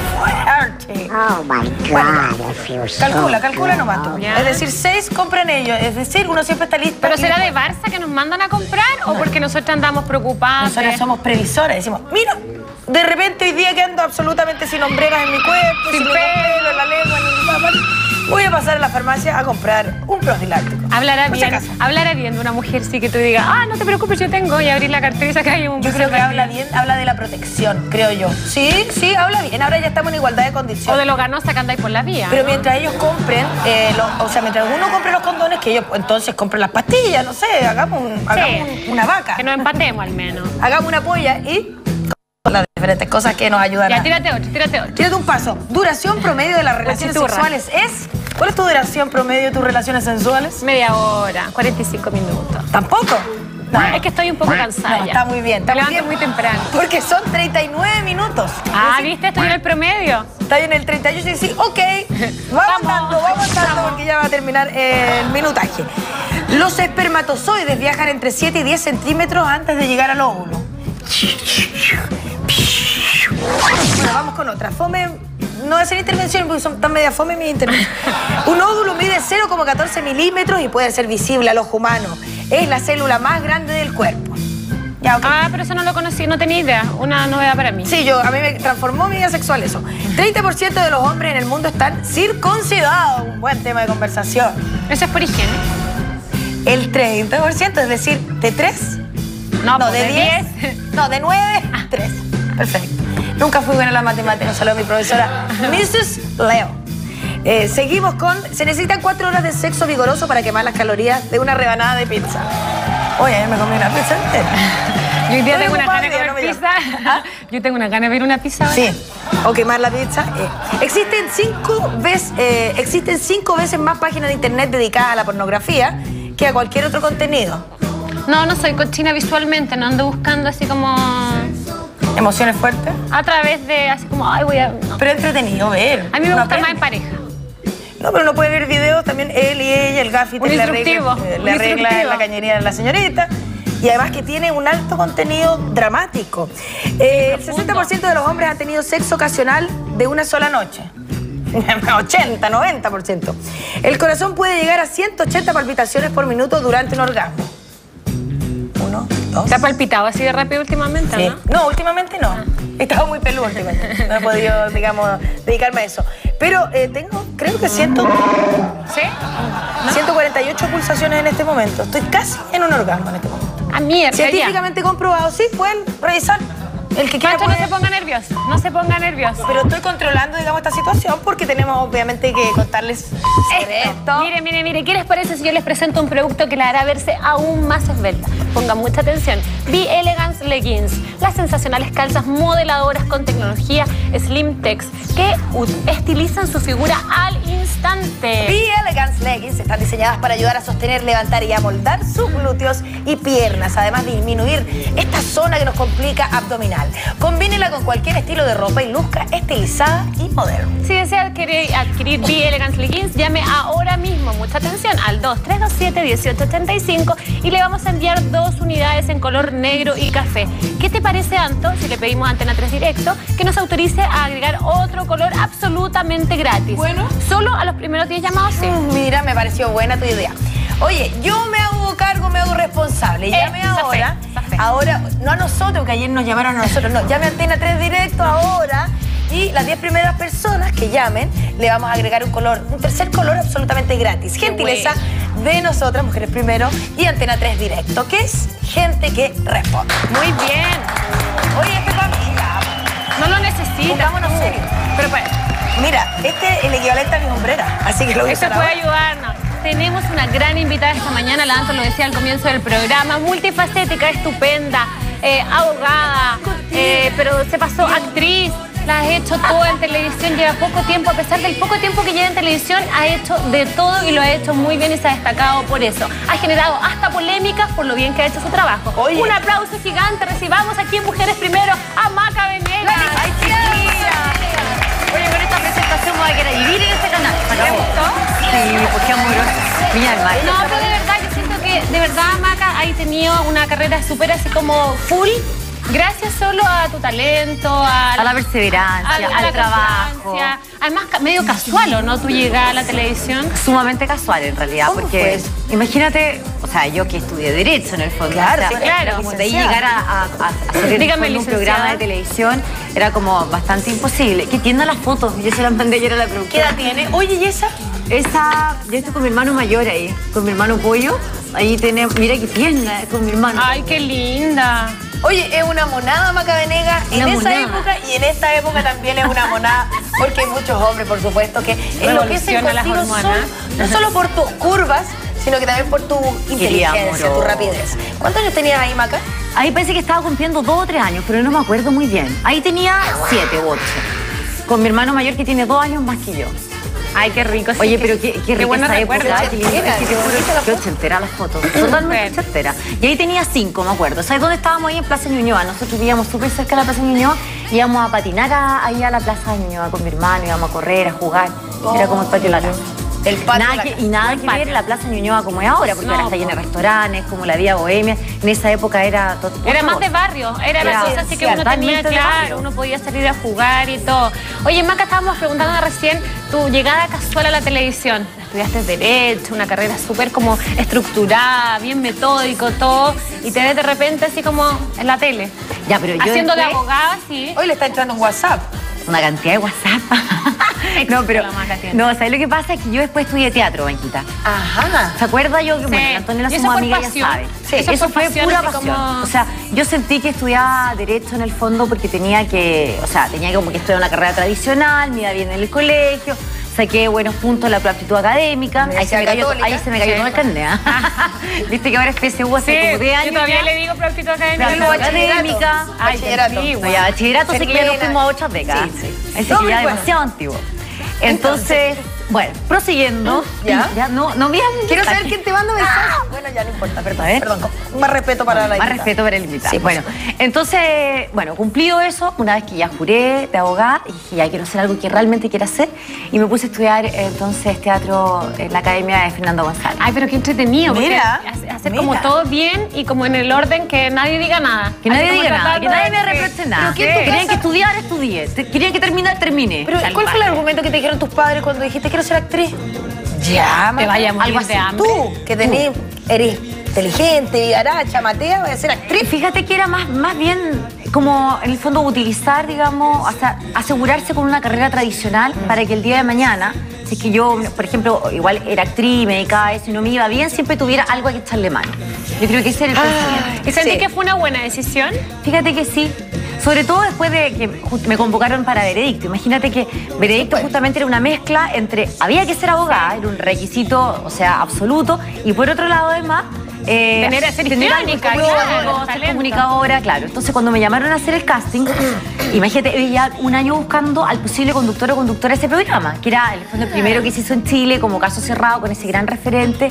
qué fuerte! Oh my God. Calcula, calcula nomás tú. Ya. Es decir, seis compran ellos. Es decir, uno siempre está listo. ¿Pero y será después- de Barça que nos mandan a comprar o porque nosotros andamos preocupados? Nosotros somos previsoras. Decimos, mira, de repente hoy día que ando absolutamente sin hombreras en mi cuerpo, Sin sin, pelo. pelo en la lengua, en ninguna parte, voy a pasar a la farmacia a comprar un profiláctico. Hablará Por si bien, acaso. hablará bien de una mujer sí que tú digas, ah, no te preocupes, yo tengo, y abrir la cartera y sacar un Yo creo que habla bien, habla de la protección, creo yo. Sí, sí, habla bien. Ahora ya estamos en igualdad de O condiciones. de lo ganosa que andáis por la vía. Pero ¿no? mientras ellos compren, eh, lo- o sea, mientras uno compre los condones, que ellos entonces compren las pastillas, no sé, hagamos, un- hagamos Sí. un- una vaca. Que nos empatemos al menos. Hagamos una polla y con las diferentes cosas que nos ayudan Ya, a... tírate otro, tírate otro. Tírate un paso. Duración promedio de las relaciones chiturra. sexuales es... ¿Cuál es tu duración promedio de tus relaciones sensuales? Media hora, cuarenta y cinco minutos. ¿Tampoco? No, Es que estoy un poco cansada no, ya. está muy bien. Está Me muy levanto bien. muy temprano. Porque son treinta y nueve minutos. Ah, ¿viste? Estoy en el promedio. Está en el treinta y ocho y decís, ok, vamos Vamos. dando, vamos dando, porque ya va a terminar el minutaje. Los espermatozoides viajan entre siete y diez centímetros antes de llegar al óvulo. Bueno, vamos con otra. Fome, no voy a hacer intervención porque son tan media fome mis intervenciones. Un óvulo mide cero coma catorce milímetros y puede ser visible al ojo humano. Es la célula más grande del cuerpo. Ya, ok. Ah, pero eso no lo conocí, no tenía idea. Una novedad para mí. Sí, yo, a mí me transformó mi vida sexual eso. treinta por ciento de los hombres en el mundo están circuncidados. Un buen tema de conversación. Eso es por higiene. El treinta por ciento, es decir, de tres. No, No, pues, de de diez. diez. No, de nueve a tres. Perfecto. Nunca fui buena en la matemática, solo mi profesora missus Leo. Eh, seguimos con... Se necesitan cuatro horas de sexo vigoroso para quemar las calorías de una rebanada de pizza. Oye, ayer me comí una pizza entera. Yo hoy día No tengo una me gana de ocupa, comer no me pizza. ¿Ah? Yo tengo una gana de ver una pizza ahora. Sí, o quemar la pizza. Eh. Existen, cinco veces, eh, existen cinco veces más páginas de internet dedicadas a la pornografía que a cualquier otro contenido. No, no soy cochina visualmente, no ando buscando así como... ¿Emociones fuertes? A través de así como, ay, voy a... No. Pero entretenido ver. A mí me Uno gusta aprende. más en pareja. No, pero uno puede ver videos también, él y ella, el gaffiter Un le arregla, instructivo, eh, un le arregla instructivo. la cañería de la señorita. Y además que tiene un alto contenido dramático. Eh, el sesenta por ciento de los hombres han tenido sexo ocasional de una sola noche. ochenta, noventa por ciento. El corazón puede llegar a ciento ochenta palpitaciones por minuto durante un orgasmo. Uno, dos. ¿Te ha palpitado así de rápido últimamente, Sí. no? No, últimamente no. He estado muy peludo últimamente. No he podido, digamos, dedicarme a eso. Pero eh, tengo, creo que ciento, ¿Sí? ciento cuarenta y ocho pulsaciones en este momento. Estoy casi en un orgasmo en este momento. A mierda, ya. Científicamente comprobado, sí, pueden revisar. El que quiera Macho, no puede- se ponga nervioso, no se ponga nervioso. Pero estoy controlando, digamos, esta situación porque tenemos obviamente que contarles sobre esto. Mire, mire, mire, ¿qué les parece si yo les presento un producto que la hará verse aún más esbelta? Pongan mucha atención. B-Elegance Leggings, las sensacionales calzas modeladoras con tecnología Slim Tex que estilizan su figura al instante. B-Elegance Leggings están diseñadas para ayudar a sostener, levantar y amoldar sus glúteos y piernas, además de disminuir esta zona que nos complica abdominal. Combínela con cualquier estilo de ropa y luzca estilizada y moderna. Si desea adquirir, adquirir B-Elegance Leggings, llame ahora mismo, mucha atención, al dos tres dos siete, uno ocho ocho cinco y le vamos a enviar dos unidades en color negro y café. ¿Qué te parece, Anto, si le pedimos a Antena tres Directo que nos autorice a agregar otro color absolutamente gratis? Bueno. Solo a los primeros diez llamados, sí. Mm, Mira, me pareció buena tu idea. Oye, yo me hago cargo, me hago responsable. Llame Eh, zafé, ahora. zafé. Ahora, no a nosotros, que ayer nos llamaron a nosotros, no. Llame a Antena tres Directo ahora. Y las diez primeras personas que llamen, le vamos a agregar un color, un tercer color absolutamente gratis. Qué Gentileza de nosotras, Mujeres Primero, y Antena tres Directo, que es gente que responde. Muy bien. Oye, este para mí, ya. No lo necesita. Pongámonos serios. Pero pues, Mira, este es el equivalente a mi hombrera, así que lo voy a eso usar puede ahora. ayudarnos. Tenemos una gran invitada esta mañana, la Anto lo decía al comienzo del programa, multifacética, estupenda, eh, abogada, eh, pero se pasó actriz, la has hecho todo en televisión, lleva poco tiempo, a pesar del poco tiempo que lleva en televisión, ha hecho de todo y lo ha hecho muy bien y se ha destacado por eso. Ha generado hasta polémicas por lo bien que ha hecho su trabajo. Oye. Un aplauso gigante, recibamos aquí en Mujeres Primero a Maca Venegas. ¡Ay, chiquilla! Oye, con esta presentación me voy a querer vivir en este canal. ¿Te gustó? Sí, porque amoroso. Mi alma. No, pero de verdad yo siento que de verdad, Maca, has tenido una carrera súper así como full, gracias solo a tu talento, a, A la perseverancia, a- a al la trabajo. constancia. Además, ca- medio casual, ¿o no? Tu llegada a la televisión. Sumamente casual en realidad, ¿Cómo porque fue eso? imagínate, o sea, yo que estudié Derecho en el fondo. Claro, o sea, sí, claro, como de ahí licenciada. llegar a, a, a hacer en el Dígame, fondo un licenciada. programa de televisión era como bastante imposible. Que tienda las fotos, yo se las mandé ayer a la ¿Qué productora. edad tiene? Oye, ¿y esa? Esa, yo estoy con mi hermano mayor ahí, con mi hermano Pollo. Ahí tenemos, mira qué pierna, con mi hermano. Ay, qué linda. Oye, es una monada Maca Venegas en Una esa monada. época y en esta época también es una monada porque hay muchos hombres, por supuesto, que enloquecen Revoluciona las contigo hormonas. son- no solo por tus curvas, sino que también por tu inteligencia, tu amorosa. rapidez. ¿Cuántos años tenías ahí, Maca? Ahí parece que estaba cumpliendo dos o tres años, pero no me acuerdo muy bien. Ahí tenía siete u ocho. Con mi hermano mayor que tiene dos años más que yo. Ay, qué rico. sí, Oye, que- pero qué, qué qué rica buenos esa época. recuerdos. Qué lindo, es que te juro que ochentera las fotos. Totalmente Súper. ochentera. Y ahí tenía cinco, me acuerdo. ¿Sabes dónde estábamos ahí? En Plaza Ñuñoa. Nosotros vivíamos súper cerca de la Plaza Ñuñoa. Íbamos a patinar a- ahí a la Plaza Ñuñoa con mi hermano. Íbamos a correr, a jugar. Era como el patio de la casa. El patio Nada de la que- casa. y nada El que patio. ver la Plaza Ñuñoa como es ahora, porque No, ahora está llena de po. restaurantes, como la vida bohemia. En esa época era todo. Era otra más de cosa. barrio, era la Era cosa así que uno tenía, totalmente de claro, barrio. uno podía salir a jugar y todo. Oye, Maca, estábamos preguntando recién tu llegada casual a la televisión. Estudiaste Derecho, una carrera súper como estructurada, bien metódico, todo, y te ves de repente así como en la tele. Ya, pero yo Haciendo de después- abogada, sí. Hoy le está entrando un WhatsApp. Una cantidad de WhatsApp. no, pero. la Maca tiene. No, ¿sabes lo que pasa? Es que yo después estudié teatro, Banquita. Ajá. ¿Se acuerda yo que, Sí. bueno, Antonella ¿Y eso somos por amigas, ya pasión? sabe? Sí, eso eso por fue pasión, pura así pasión. como- O sea, yo sentí que estudiaba Derecho en el fondo porque tenía que, o sea, tenía como que estudiar una carrera tradicional, me iba bien en el colegio, saqué buenos puntos en la aptitud académica. Ahí se, me cayó, ahí se me cayó Sí. todo el carnet. ¿ah? Viste que ahora es P S U hace Sí, como diez años. yo todavía ya. le digo aptitud académica. Aptitud académica. Ay, bachillerato. No, ya, bachillerato, sé que ya nos fuimos a ocho décadas. Sí, sí. Ese No, que ya es bueno. demasiado antiguo. Entonces, bueno, prosiguiendo. ¿Ya? Ya, no, no vean. Quiero saber quién te manda mensajes. Bueno, ya no importa, perdón. A ver. Perdón, con más respeto para la Más invitada. respeto para el invitado. Sí, bueno, entonces, bueno, cumplido eso, una vez que ya juré de abogada, dije, ya quiero hacer algo que realmente quiera hacer, y me puse a estudiar eh, entonces teatro en la Academia de Fernando González. Ay, pero qué entretenido. porque Mira, hace- hacer mira. como todo bien y como en el orden que nadie diga nada. Que Así nadie como diga nada, que tratando nadie de me reproche nada. ¿Pero qué en tu Querían casa? que estudiar, estudié. Te- Querían que terminar, terminé. Pero, Tal ¿cuál fue cual. el argumento que te dijeron tus padres cuando dijiste quiero ser actriz? Ya, Te vaya a morir algo así. de hambre. Tú, que tenés, eres inteligente, aracha, matea, vas a ser actriz. Fíjate que era más, más bien como en el fondo utilizar, digamos, hasta asegurarse con una carrera tradicional para que el día de mañana, si es que yo, por ejemplo, igual era actriz, me dedicaba a eso y no me iba bien, siempre tuviera algo a que echarle mano. Yo creo que ese era el pensamiento. ¿Y sentí Sí. que fue una buena decisión? Fíjate que sí. Sobre todo después de que ju- me convocaron para Veredicto. Imagínate que Veredicto justamente era una mezcla entre había que ser abogada, era un requisito, o sea, absoluto, y por otro lado además eh, Tener- ser tener algo histriónica, como claro, algo, ser talento. comunicadora, claro. Entonces cuando me llamaron a hacer el casting, imagínate, ya un año buscando al posible conductor o conductora de ese programa, que era el, fondo, el primero que se hizo en Chile como caso cerrado con ese gran referente.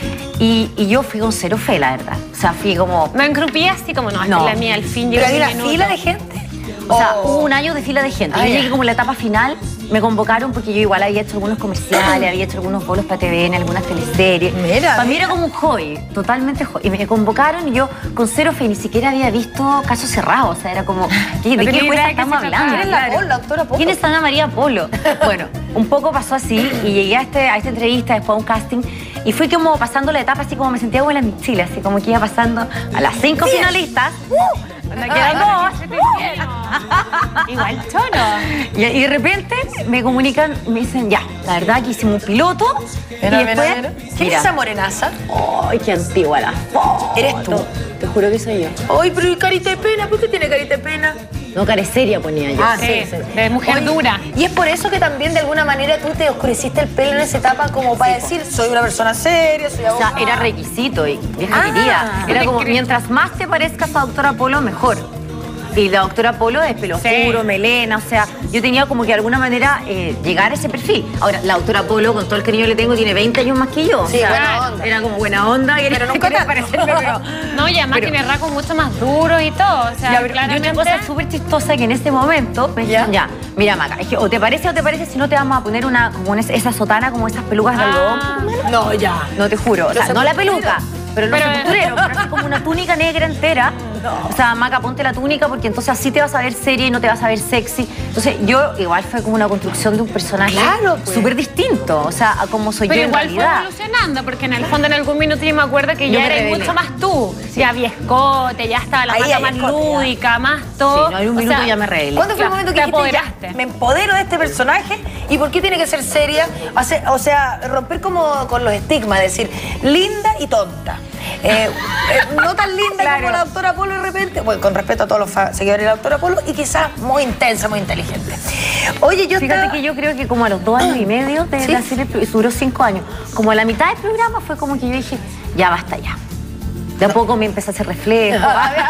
Y, y yo fui con cero fe, la verdad. O sea, fui como... No engrupí así como, no, esta No. es la mía, al fin Pero llegó hay mi una minuto. fila de gente. O sea, Oh. hubo un año de fila de gente. Ah, yo ya. llegué como en la etapa final, me convocaron porque yo igual había hecho algunos comerciales, había hecho algunos bolos para T V N, algunas teleseries. Mira, Para mí mira. era como un hobby, totalmente hobby. Y me convocaron y yo con cero fe, ni siquiera había visto Caso Cerrado. O sea, era como, ¿qué- No ¿de qué tenía idea jueza de qué estamos se hablando? trataba. ¿Quién es la Claro. Polo, la doctora Polo? ¿Quién es Ana María Polo? Bueno, un poco pasó así y llegué a, este, a esta entrevista, después a un casting, y fui como pasando la etapa, así como me sentía como en la Michile, así como que iba pasando a las cinco finalistas. Me quedan dos. Igual choro. Y, y de repente me comunican, me dicen, ya, la verdad que hicimos un piloto. Mira, y mira, después, mira. ¿Quién mira, es esa morenaza? ¡ay, qué antigua la foto! Eres tú. Te juro que soy yo. Ay, pero ¿y carita de pena? ¿Por qué tiene carita de pena? No, careseria ponía yo. Ah, Sí, sí, sí. de mujer Oye, dura. Y es por eso que también de alguna manera tú te oscureciste el pelo en esa etapa como para decir, soy una persona seria, soy O abogada. sea, era requisito y vieja Ah. quería. Era como, mientras más te parezcas a doctora Polo, mejor. Y la doctora Polo es pelo Sí. oscuro, melena, o sea, yo tenía como que de alguna manera eh, llegar a ese perfil. Ahora, la doctora Polo, con todo el cariño que le tengo, tiene veinte años más que yo. o Sí, sea, buena onda. Era como buena onda. Quería, Pero nunca quería tanto. parecerme, pero... No, y además Pero- tiene rasgos mucho más duros y todo. O sea, Ya, pero- y claramente... una cosa súper chistosa que en este momento me dijeron, ya, mira Maca, es que o te parece o te parece si no te vamos a poner una, como una- esa sotana, como esas pelucas de algodón. Ah. No, ya. No te juro, o sea, Los no la sepultureros. peluca, pero los Pero- sepultureros, pero así como una túnica negra entera. O sea, Maca, ponte la túnica porque entonces así te vas a ver seria y no te vas a ver sexy. Entonces yo igual fue como una construcción de un personaje Claro, pues. súper distinto, o sea, a como soy Pero yo en igual fue realidad. evolucionando, porque en el fondo en algún minuto yo me acuerdo que Yo ya me eres rebelé. mucho más tú. Ya había escote, ya estaba la Ahí mata hay más escote, ya. lúdica, más todo. Sí, no, en un O minuto sea, ya me rebelé. ¿Cuándo fue el Ya, momento que te dijiste, ya, apoderaste. me empodero de este personaje y por qué tiene que ser seria? O sea, o sea, romper como con los estigmas, decir, linda y tonta. Eh, eh, no tan linda Claro. como la doctora Polo de repente, bueno, con respeto a todos los fa- seguidores de la doctora Polo, y quizás muy intensa, muy inteligente. Oye, yo Fíjate estaba- que yo creo que como a los dos años y medio de ¿Sí? la serie, duró cinco años, como a la mitad del programa fue como que yo dije, ya basta ya. De a poco me empecé a hacer reflejo.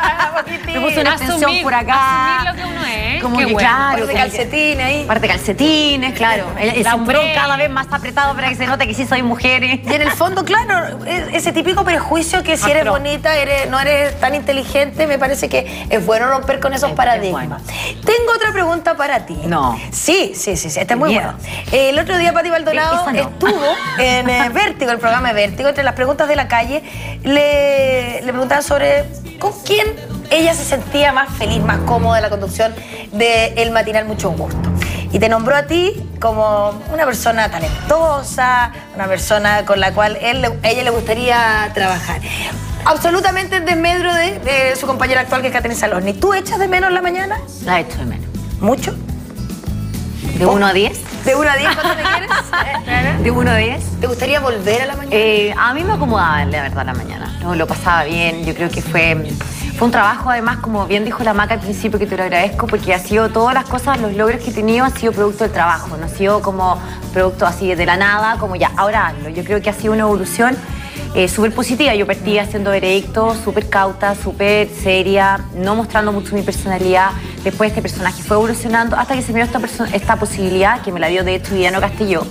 Me puse una extensión asumir, por acá. asumir lo que uno es. Como Qué que bueno. claro. Parte de como que- calcetines ahí. Parte de calcetines, claro. El, el La cinturón hombrera. cada vez más apretado para que se note que sí soy mujer. Y en el fondo, claro, es- ese típico prejuicio que si eres Astro. bonita, eres, no eres tan inteligente, me parece que es bueno romper con esos Es- es paradigmas. Tengo otra pregunta para ti. No. Sí, sí, sí, sí, esta es muy Miedo. buena. Eh, el otro día Pati Maldonado Esa no. estuvo en eh, Vértigo, el programa de Vértigo, entre las preguntas de la calle, le, le preguntaban sobre con quién ella se sentía más feliz, más cómoda en la conducción del matinal Mucho Gusto. Y te nombró a ti como una persona talentosa, una persona con la cual él, le- a ella le gustaría trabajar. Absolutamente en desmedro de, de su compañera actual, que es Catherine Saloni. ¿Tú echas de menos la mañana? La he hecho de menos. ¿Mucho? ¿De uno a diez? ¿De uno a diez cuánto te quieres? ¿De uno a diez? ¿Te gustaría volver a la mañana? Eh, a mí me acomodaba, la verdad, la mañana. No, lo pasaba bien. Yo creo que fue, fue un trabajo, además, como bien dijo la Maca al principio, que te lo agradezco, porque ha sido todas las cosas, los logros que he tenido, han sido producto del trabajo, no ha sido como producto así de la nada, como ya, ahora hazlo. Yo creo que ha sido una evolución eh, súper positiva. Yo partí haciendo veredicto, súper cauta, súper seria, no mostrando mucho mi personalidad. Después este personaje fue evolucionando hasta que se me dio esta, esta posibilidad, que me la dio de hecho Viviano Castillo,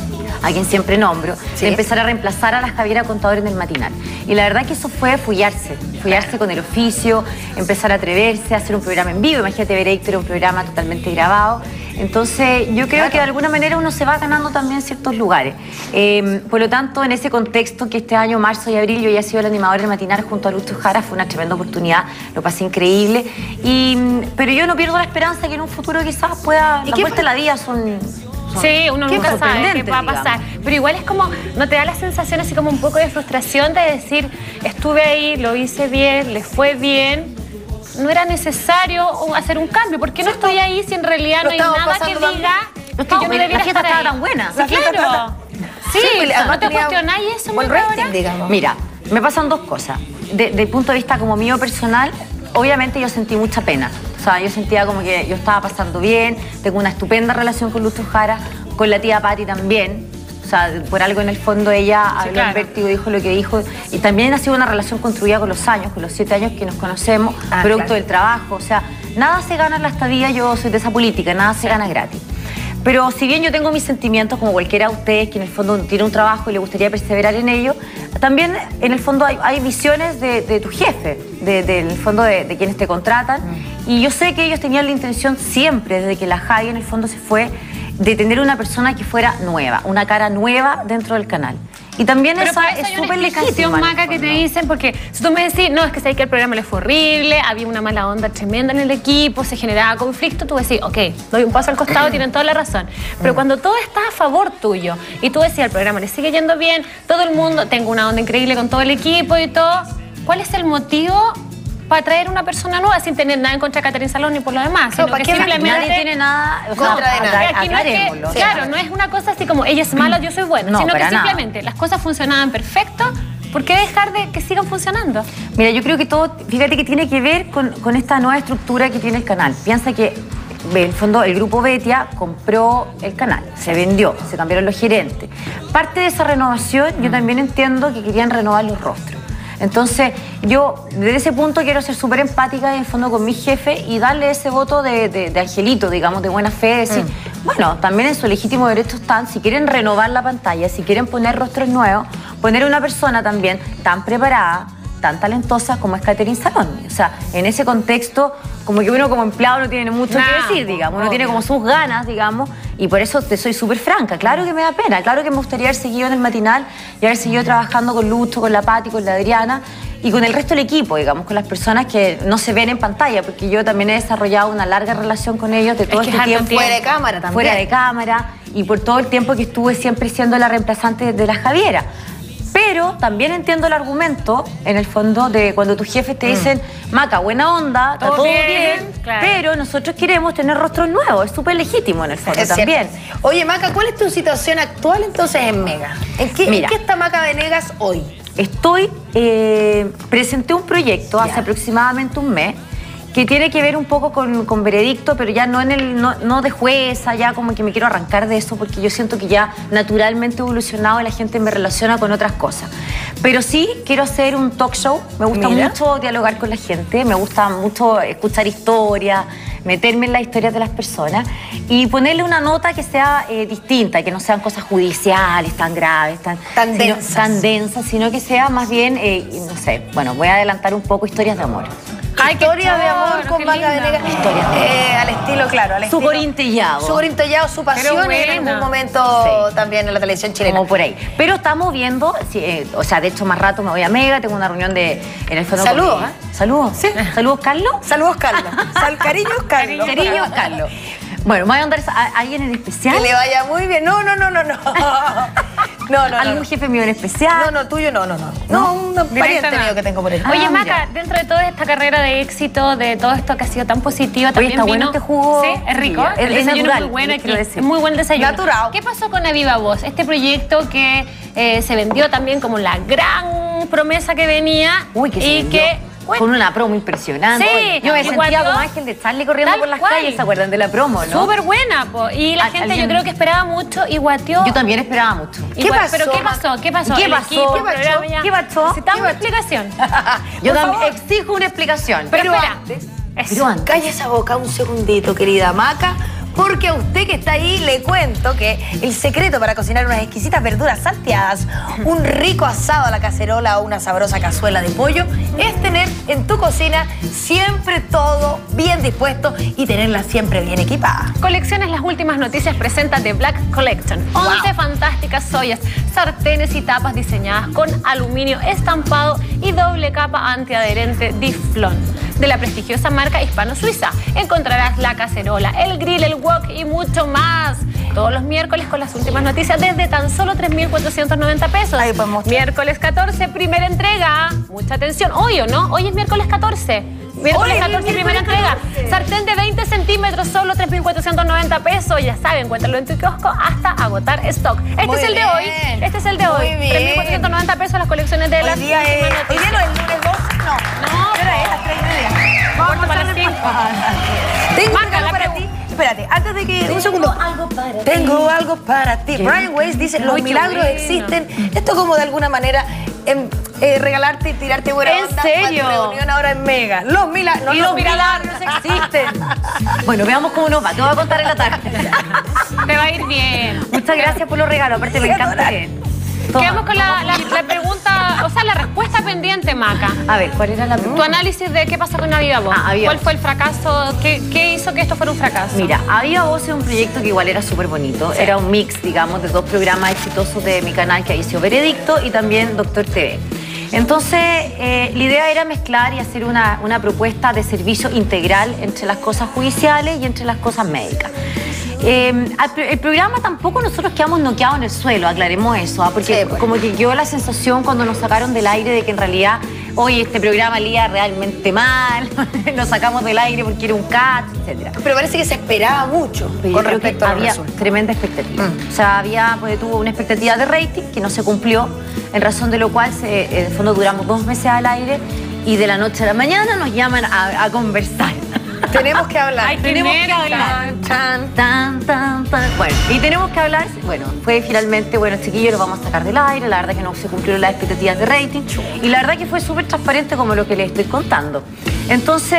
a quien siempre nombro, ¿sí?, de empezar a reemplazar a la Javiera Contador en el matinal. Y la verdad que eso fue follarse, follarse con el oficio, empezar a atreverse a hacer un programa en vivo. Imagínate, Veredicto era un programa totalmente grabado. Entonces, yo creo claro. que de alguna manera uno se va ganando también ciertos lugares. Eh, por lo tanto, en ese contexto que este año, marzo y abril, yo ya he sido el animador del matinal junto a Lucho Jara, fue una tremenda oportunidad, lo pasé increíble. Y, pero yo no pierdo la esperanza que en un futuro quizás pueda... La vuelta de la vida son... Sí, uno nunca sabe qué va a pasar. Pero igual es como, ¿no te da la sensación así como un poco de frustración de decir, estuve ahí, lo hice bien, le fue bien, no era necesario hacer un cambio? ¿Por qué no estoy ahí si en realidad no hay nada que diga que yo no debiera estar ahí? Tan buena. Sí, claro. Sí, ¿no te cuestionáis eso? Buen rating, digamos. Mira, me pasan dos cosas. Desde el punto de vista como mío personal, obviamente yo sentí mucha pena. O sea, yo sentía como que yo estaba pasando bien, tengo una estupenda relación con Lucho Jara, con la tía Patti también. O sea, por algo en el fondo ella sí, habló claro. en Vértigo, dijo lo que dijo. Y también ha sido una relación construida con los años, con los siete años que nos conocemos, ah, producto claro. del trabajo. O sea, nada se gana en la estadía, yo soy de esa política, nada se gana gratis. Pero si bien yo tengo mis sentimientos, como cualquiera de ustedes, que en el fondo tiene un trabajo y le gustaría perseverar en ello, también en el fondo hay, hay visiones de, de tu jefe, de, de, en el fondo de, de quienes te contratan. Mm. Y yo sé que ellos tenían la intención siempre, desde que la Javi en el fondo se fue, de tener una persona que fuera nueva, una cara nueva dentro del canal. Y también pero esa es súper legítima. Maca, que te dicen, porque si tú me decís, no, es que sabes que el programa le fue horrible, había una mala onda tremenda en el equipo, se generaba conflicto, tú decís, ok, doy un paso al costado, tienen toda la razón. Pero cuando todo está a favor tuyo y tú decís, el programa le sigue yendo bien, todo el mundo, tengo una onda increíble con todo el equipo y todo, ¿cuál es el motivo para traer una persona nueva sin tener nada en contra de Catherine Salón ni por lo demás? No, ¿para que qué simplemente nadie tiene nada contra no, de nada? Aquí no es que, sí, claro, no es una cosa así como ella es mala, yo soy buena, no, sino que simplemente nada. Las cosas funcionaban perfecto. ¿Por qué dejar de que sigan funcionando? Mira, yo creo que todo, fíjate que tiene que ver con, con esta nueva estructura que tiene el canal. Piensa que, en el fondo, el grupo Betia compró el canal, se vendió, se cambiaron los gerentes. Parte de esa renovación, yo también entiendo que querían renovar los rostros. Entonces, yo desde ese punto quiero ser súper empática en el fondo con mi jefe y darle ese voto de, de, de angelito, digamos, de buena fe, de decir, mm. bueno, también en su legítimo derecho están, si quieren renovar la pantalla, si quieren poner rostros nuevos, poner una persona también tan preparada, tan talentosa como es Catherine Salón. O sea, en ese contexto, como que uno como empleado no tiene mucho nah, que decir, digamos, uno obvio. Tiene como sus ganas, digamos, y por eso te soy súper franca. Claro que me da pena, claro que me gustaría haber seguido en el matinal y haber seguido trabajando con Lucho, con la Patti, con la Adriana y con el resto del equipo, digamos, con las personas que no se ven en pantalla, porque yo también he desarrollado una larga relación con ellos de todo es que este tiempo. Fuera de cámara también. Fuera de cámara y por todo el tiempo que estuve siempre siendo la reemplazante de la Javiera. Pero también entiendo el argumento, en el fondo, de cuando tus jefes te dicen, mm. Maca, buena onda, está todo, todo bien, bien claro. pero nosotros queremos tener rostros nuevos. Es súper legítimo en el fondo es también. Cierto. Oye, Maca, ¿cuál es tu situación actual entonces en Mega? ¿En qué, Mira, ¿en qué está Maca Venegas hoy? Estoy, eh, presenté un proyecto ya. hace aproximadamente un mes que tiene que ver un poco con, con Veredicto, pero ya no en el no, no de jueza, ya como que me quiero arrancar de eso porque yo siento que ya naturalmente he evolucionado y la gente me relaciona con otras cosas. Pero sí quiero hacer un talk show, me gusta Mira. mucho dialogar con la gente, me gusta mucho escuchar historias, meterme en las historias de las personas y ponerle una nota que sea eh, distinta, que no sean cosas judiciales tan graves, tan, tan, sino, densas. tan densas, sino que sea más bien, eh, no sé, bueno, voy a adelantar un poco historias de amor. Ay, historia de amor con Maca Venegas. Historia. Eh, al estilo, claro. Al su corintellado. Su corintellado, su pasión en algún momento sí. también en la televisión chilena. Como por ahí. Pero estamos viendo, sí, eh, o sea, de hecho más rato me voy a Mega, tengo una reunión de... En el fondo Saludos, ¿eh? Saludos. Sí. Saludos, Carlos. Saludos, Carlos. Sal, cariños, Carlos. Cariños, Carlos. Bueno, ¿me voy a mandar a alguien en especial? Que le vaya muy bien. No, no, no, no, no. No, no, ¿Algún no. jefe mío en especial? No, no, tuyo no, no, no. No, un pariente mío que tengo por ahí. Ah, Oye, Maca, mira. dentro de toda esta carrera de éxito, de todo esto que ha sido tan positivo, Oye, también está vino... bueno este jugo. Sí, es rico. Sí, el es desayuno natural, es muy bueno aquí. decir. Es muy buen desayuno. Natural. ¿Qué pasó con A Viva Voz? Este proyecto que eh, se vendió también como la gran promesa que venía Uy, que y se que con una promo impresionante. Sí, yo me y sentía cuando- como Ángel de Charlie corriendo Tal por las cual. calles, ¿se acuerdan de la promo, no? Súper buena, po. Y la Al- gente alguien- yo creo que esperaba mucho y guateó. Yo también esperaba mucho. ¿Qué pasó? ¿Pero qué pasó? ¿Qué pasó? ¿Qué El pasó? equipo, ¿Qué el pasó? programa ya- ¿Qué pasó? Necesitamos una explicación. Yo Por también favor. exijo una explicación. Pero, Pero espera. antes, Pero antes. Calla esa boca un segundito, querida Maca, porque a usted que está ahí le cuento que el secreto para cocinar unas exquisitas verduras salteadas, un rico asado a la cacerola o una sabrosa cazuela de pollo es tener en tu cocina siempre todo bien dispuesto y tenerla siempre bien equipada. Colecciones Las Últimas Noticias presenta The Black Collection. once fantásticas ollas, sartenes y tapas diseñadas con aluminio estampado y doble capa antiadherente Diflon. De la prestigiosa marca hispano-suiza encontrarás la cacerola, el grill, el wok y mucho más. Todos los miércoles con las últimas noticias desde tan solo tres mil cuatrocientos noventa pesos. Ahí podemos mostrar. Miércoles catorce, primera entrega. Mucha atención. Hoy o no, hoy es miércoles catorce. Miércoles Hoy es catorce, primera miércoles entrega. catorce. Sartén de veinte centímetros, solo tres mil cuatrocientos noventa pesos. Ya saben, encuéntralo en tu kiosco hasta agotar stock. Este Muy es el de bien. hoy. Este es el de hoy. Muy bien. tres mil cuatrocientos noventa pesos las colecciones de las Hoy día últimas es... Hoy día no es el lunes doce, no. No, ¿Qué hora es? Las tres y media. Vamos Cuarto a para hacerle las cinco. Tengo un Marca regalo la para ti. Espérate, antes de que... Un segundo. algo para ti. Tengo algo para ti. Brian Weiss dice, los Ay, qué milagros bueno. existen. Esto como de alguna manera em, eh, regalarte y tirarte buena ¿En onda serio? para tu reunión ahora en Mega. Los milagros, no Y los los milagros existen. Bueno, veamos cómo nos va. Te voy a contar en la tarde. Te va a ir bien. Muchas gracias por los regalos. Aparte me encanta que... Toma. Quedamos con la, la- la pregunta, o sea, la respuesta pendiente, Maca. A ver, ¿cuál era la Tu pregunta? análisis de qué pasó con Aviva Voz. Ah, Aviva ¿Cuál Voz. fue el fracaso? ¿Qué, qué hizo que esto fuera un fracaso? Mira, Aviva Voz es un proyecto que igual era súper bonito. Era un mix, digamos, de dos programas exitosos de mi canal que ha sido Veredicto y también Doctor T V. Entonces, eh, la idea era mezclar y hacer una, una propuesta de servicio integral entre las cosas judiciales y entre las cosas médicas. Eh, al- el programa tampoco nosotros quedamos noqueados en el suelo, aclaremos eso, ¿ah? Porque Sí, pues. como que quedó la sensación cuando nos sacaron del aire de que en realidad, oye, este programa leía realmente mal, nos sacamos del aire porque era un catch, etcétera. Pero parece que se esperaba mucho Pero con yo creo que respecto a los había resultados. tremenda expectativa. Mm. O sea, había, pues, tuvo una expectativa de rating que no se cumplió, en razón de lo cual, se, en el fondo, duramos dos meses al aire y de la noche a la mañana nos llaman a, a conversar. Tenemos que hablar. Ay, qué Tenemos que nervios. hablar. Chan. Tan, tan, tan. Bueno, y tenemos que hablar, bueno, fue finalmente, bueno, chiquillos, los vamos a sacar del aire, la verdad que no se cumplieron las expectativas de rating, y la verdad que fue súper transparente como lo que les estoy contando. Entonces,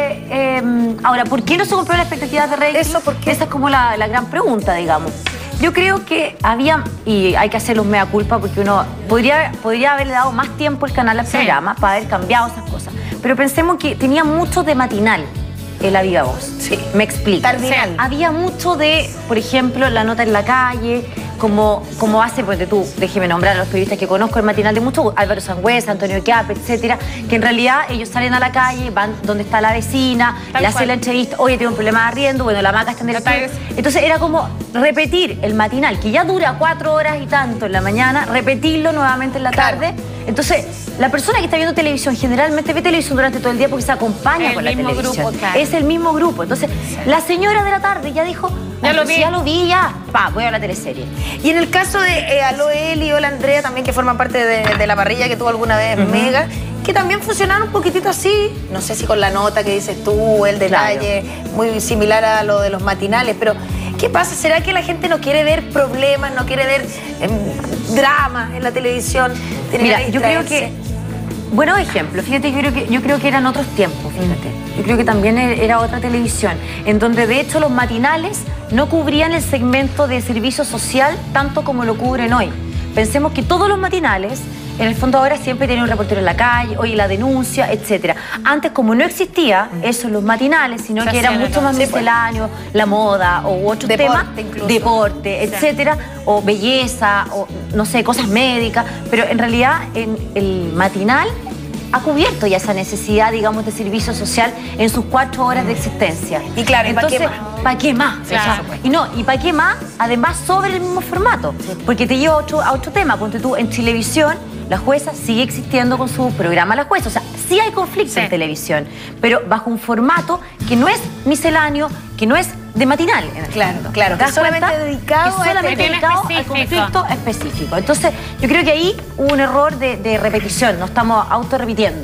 eh, ahora, ¿por qué no se cumplieron las expectativas de rating? Eso, ¿por qué? Esa es como la, la gran pregunta, digamos. Yo creo que había, y hay que hacer los mea culpa porque uno podría, podría haberle dado más tiempo al canal al Sí. programa para haber cambiado esas cosas. Pero pensemos que tenía mucho de matinal el Aviva Voz. Sí. Me explico. Tardinal. O sea, había mucho de, por ejemplo, la nota en la calle, como, como hace, pues tú, déjeme nombrar a los periodistas que conozco, el matinal de mucho, Álvaro Sangüesa, Antonio Chiappe, etcétera, que en realidad ellos salen a la calle, van donde está la vecina, Tal le hacen cual. la entrevista, oye, tengo un problema de arriendo, bueno, la Maca está en el Detalles. estudio. Entonces era como repetir el matinal, que ya dura cuatro horas y tanto en la mañana, repetirlo nuevamente en la Claro. tarde. Entonces, la persona que está viendo televisión generalmente ve televisión durante todo el día porque se acompaña El con la mismo televisión. grupo, claro. Es el mismo grupo. Entonces, la señora de la tarde ya dijo, Ya "Ah, lo si vi". ya lo vi, ya, pa, voy a la teleserie. Y en el caso de eh, Aló Eli y Hola Andrea, también que forman parte de, de la parrilla que tuvo alguna vez Mega, que también funcionaron un poquitito así, no sé si con la nota que dices tú, el detalle, muy similar a lo de los matinales, pero ¿qué pasa? ¿Será que la gente no quiere ver problemas, no quiere ver em, dramas en la televisión? Tiene Mira, ganas de yo creo distraerse. que, buenos ejemplos, fíjate, yo creo que, yo creo que eran otros tiempos, fíjate. Yo creo que también e- era otra televisión, en donde de hecho los matinales no cubrían el segmento de servicio social tanto como lo cubren hoy. Pensemos que todos los matinales, en el fondo ahora siempre tienen un reportero en la calle, oye, la denuncia, etcétera. Antes, como no existía eso en los matinales, sino Se que era hacían mucho en más los- sí, pues. misceláneo, la moda o otros Deporte temas, incluso. deporte, etcétera, o belleza, o no sé, cosas médicas, pero en realidad en el matinal ha cubierto ya esa necesidad, digamos, de servicio social en sus cuatro horas de existencia. Y claro, ¿y pa' qué entonces, más? ¿para qué más? Claro. O sea, y no, ¿y para qué más? Además, sobre el mismo formato. Porque te lleva a otro, a otro tema. Ponte tú, en televisión, la jueza sigue existiendo con su programa La Jueza. O sea, sí hay conflicto Sí. en televisión, pero bajo un formato que no es misceláneo, que no es de matinal. en el Claro, fondo. claro, ¿Te das que solamente cuenta? dedicado Que a solamente este- dedicado al específico. conflicto específico. Entonces, yo creo que ahí hubo un error de, de repetición. Nos estamos autorrepitiendo en el fondo.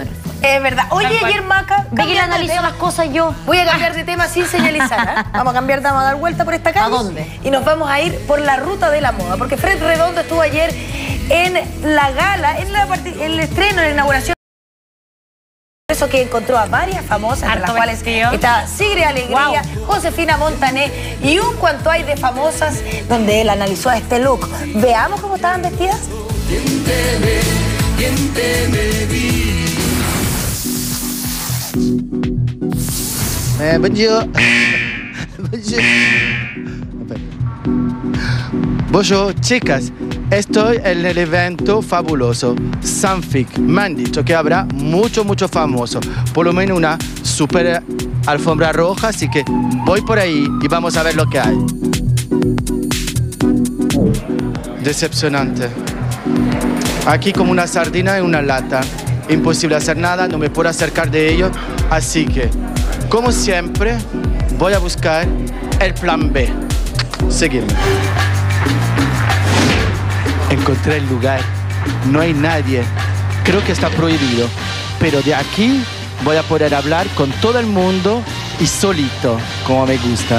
Es verdad. Oye, ayer Maca, ve que le analizo las cosas yo. Voy a cambiar de tema sin señalizar. ¿eh? Vamos a cambiar, vamos a dar vuelta por esta calle. ¿A dónde? Y nos vamos a ir por la ruta de la moda, porque Fred Redondo estuvo ayer en la gala, en, la en el estreno, en la inauguración. Eso que encontró a varias famosas, entre las cuales está Sigrid Alegría, wow. Josefina Montané y un cuanto hay de famosas, donde él analizó este look. Veamos cómo estaban vestidas. ¿Quién te ve? ¿Quién te ve? Eh, bonjour. Bonjour. Bonjour, chicas. Estoy en el evento fabuloso Sanfic. Me han dicho que habrá mucho, mucho famoso. Por lo menos una super alfombra roja, así que voy por ahí y vamos a ver lo que hay. Decepcionante. Aquí como una sardina en una lata. Imposible hacer nada, no me puedo acercar de ellos. Así que, como siempre, voy a buscar el plan B. Seguidme. Encontré el lugar. No hay nadie. Creo que está prohibido. Pero de aquí voy a poder hablar con todo el mundo y solito, como me gusta.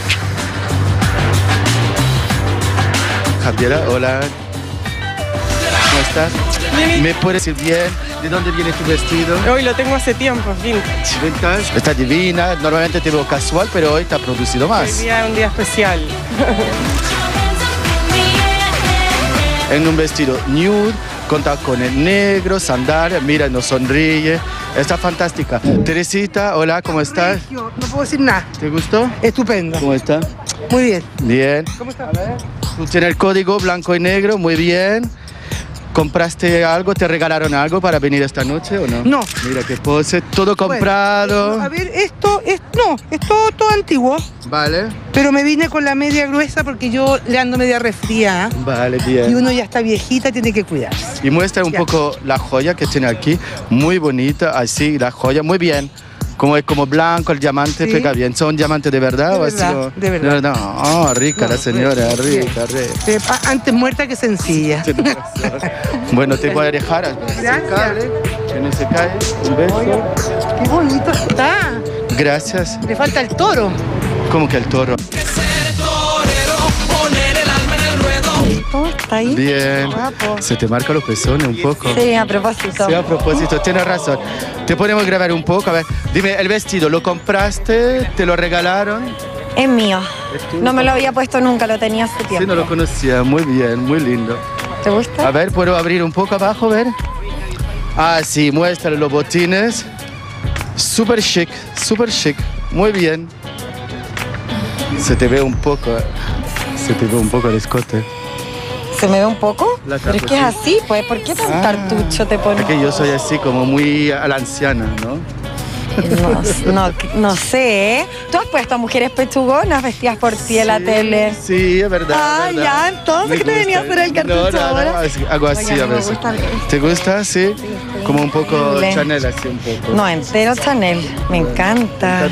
Javiera, hola. ¿Cómo estás? Bien. ¿Me puedes decir bien de dónde viene tu vestido? Hoy lo tengo hace tiempo, vintage. Vintage. Está divina. Normalmente te veo casual, pero hoy te ha producido más. Hoy día es un día especial. En un vestido nude, con tacones negros, sandalias, mira, nos sonríe. Está fantástica. Teresita, hola, ¿cómo estás? Yo no puedo decir nada. ¿Te gustó? Estupendo. ¿Cómo está? Muy bien. Bien. ¿Cómo está? Tú tienes el código blanco y negro, muy bien. ¿Compraste algo? ¿Te regalaron algo para venir esta noche o no? No. Mira qué pose, todo comprado. Bueno, a ver, esto es, no, es todo, todo antiguo. Vale. Pero me vine con la media gruesa porque yo le ando media resfriada. Vale, bien. Y uno ya está viejita, tiene que cuidarse. Y muestra un Ya. poco la joya que tiene aquí, muy bonita, así, la joya, muy bien. Como es como blanco, el diamante Sí. pega bien. ¿Son diamantes de verdad De o así? verdad, de verdad. Oh, rica No, la señora, bien. rica, rica. Eh, a- Antes muerta que sencilla. Bueno, te voy a dejar. Gracias. Que no se cae. Un beso. Qué bonito está. Gracias. Le falta el toro. ¿Cómo que el toro? ¿Cómo está ahí? Bien. Guapo. Se te marcan los pezones un poco. Sí, a propósito. Sí, a propósito, tienes razón. Te podemos grabar un poco. A ver, dime, ¿el vestido lo compraste? ¿Te lo regalaron? Es mío. ¿Es tuyo? No me lo había puesto nunca, lo tenía hace tiempo. Sí, no lo conocía. Muy bien, muy lindo. ¿Te gusta? A ver, ¿puedo abrir un poco abajo? A ver. Ah, sí, muéstrale los botines. Súper chic, súper chic. Muy bien. Se te ve un poco. Se te ve un poco el escote. ¿Se me ve un poco? La Pero es tapa, que es sí. así, pues. ¿Por qué tan Ah. cartucho te pones? Es que yo soy así como muy a la anciana, ¿no? No, no, no sé, ¿eh? ¿Tú has puesto a mujeres pechugonas vestidas por ti en la tele? Sí, es verdad. Ah, es verdad. ya, entonces, Me ¿qué te venía a gusta. hacer el cartucho No, no, no, ahora? así- hago así Oigan, a me veces. gusta el- ¿Te gusta? Sí. Como un poco Increíble. Chanel, así un poco. No, entero Chanel. Me encanta.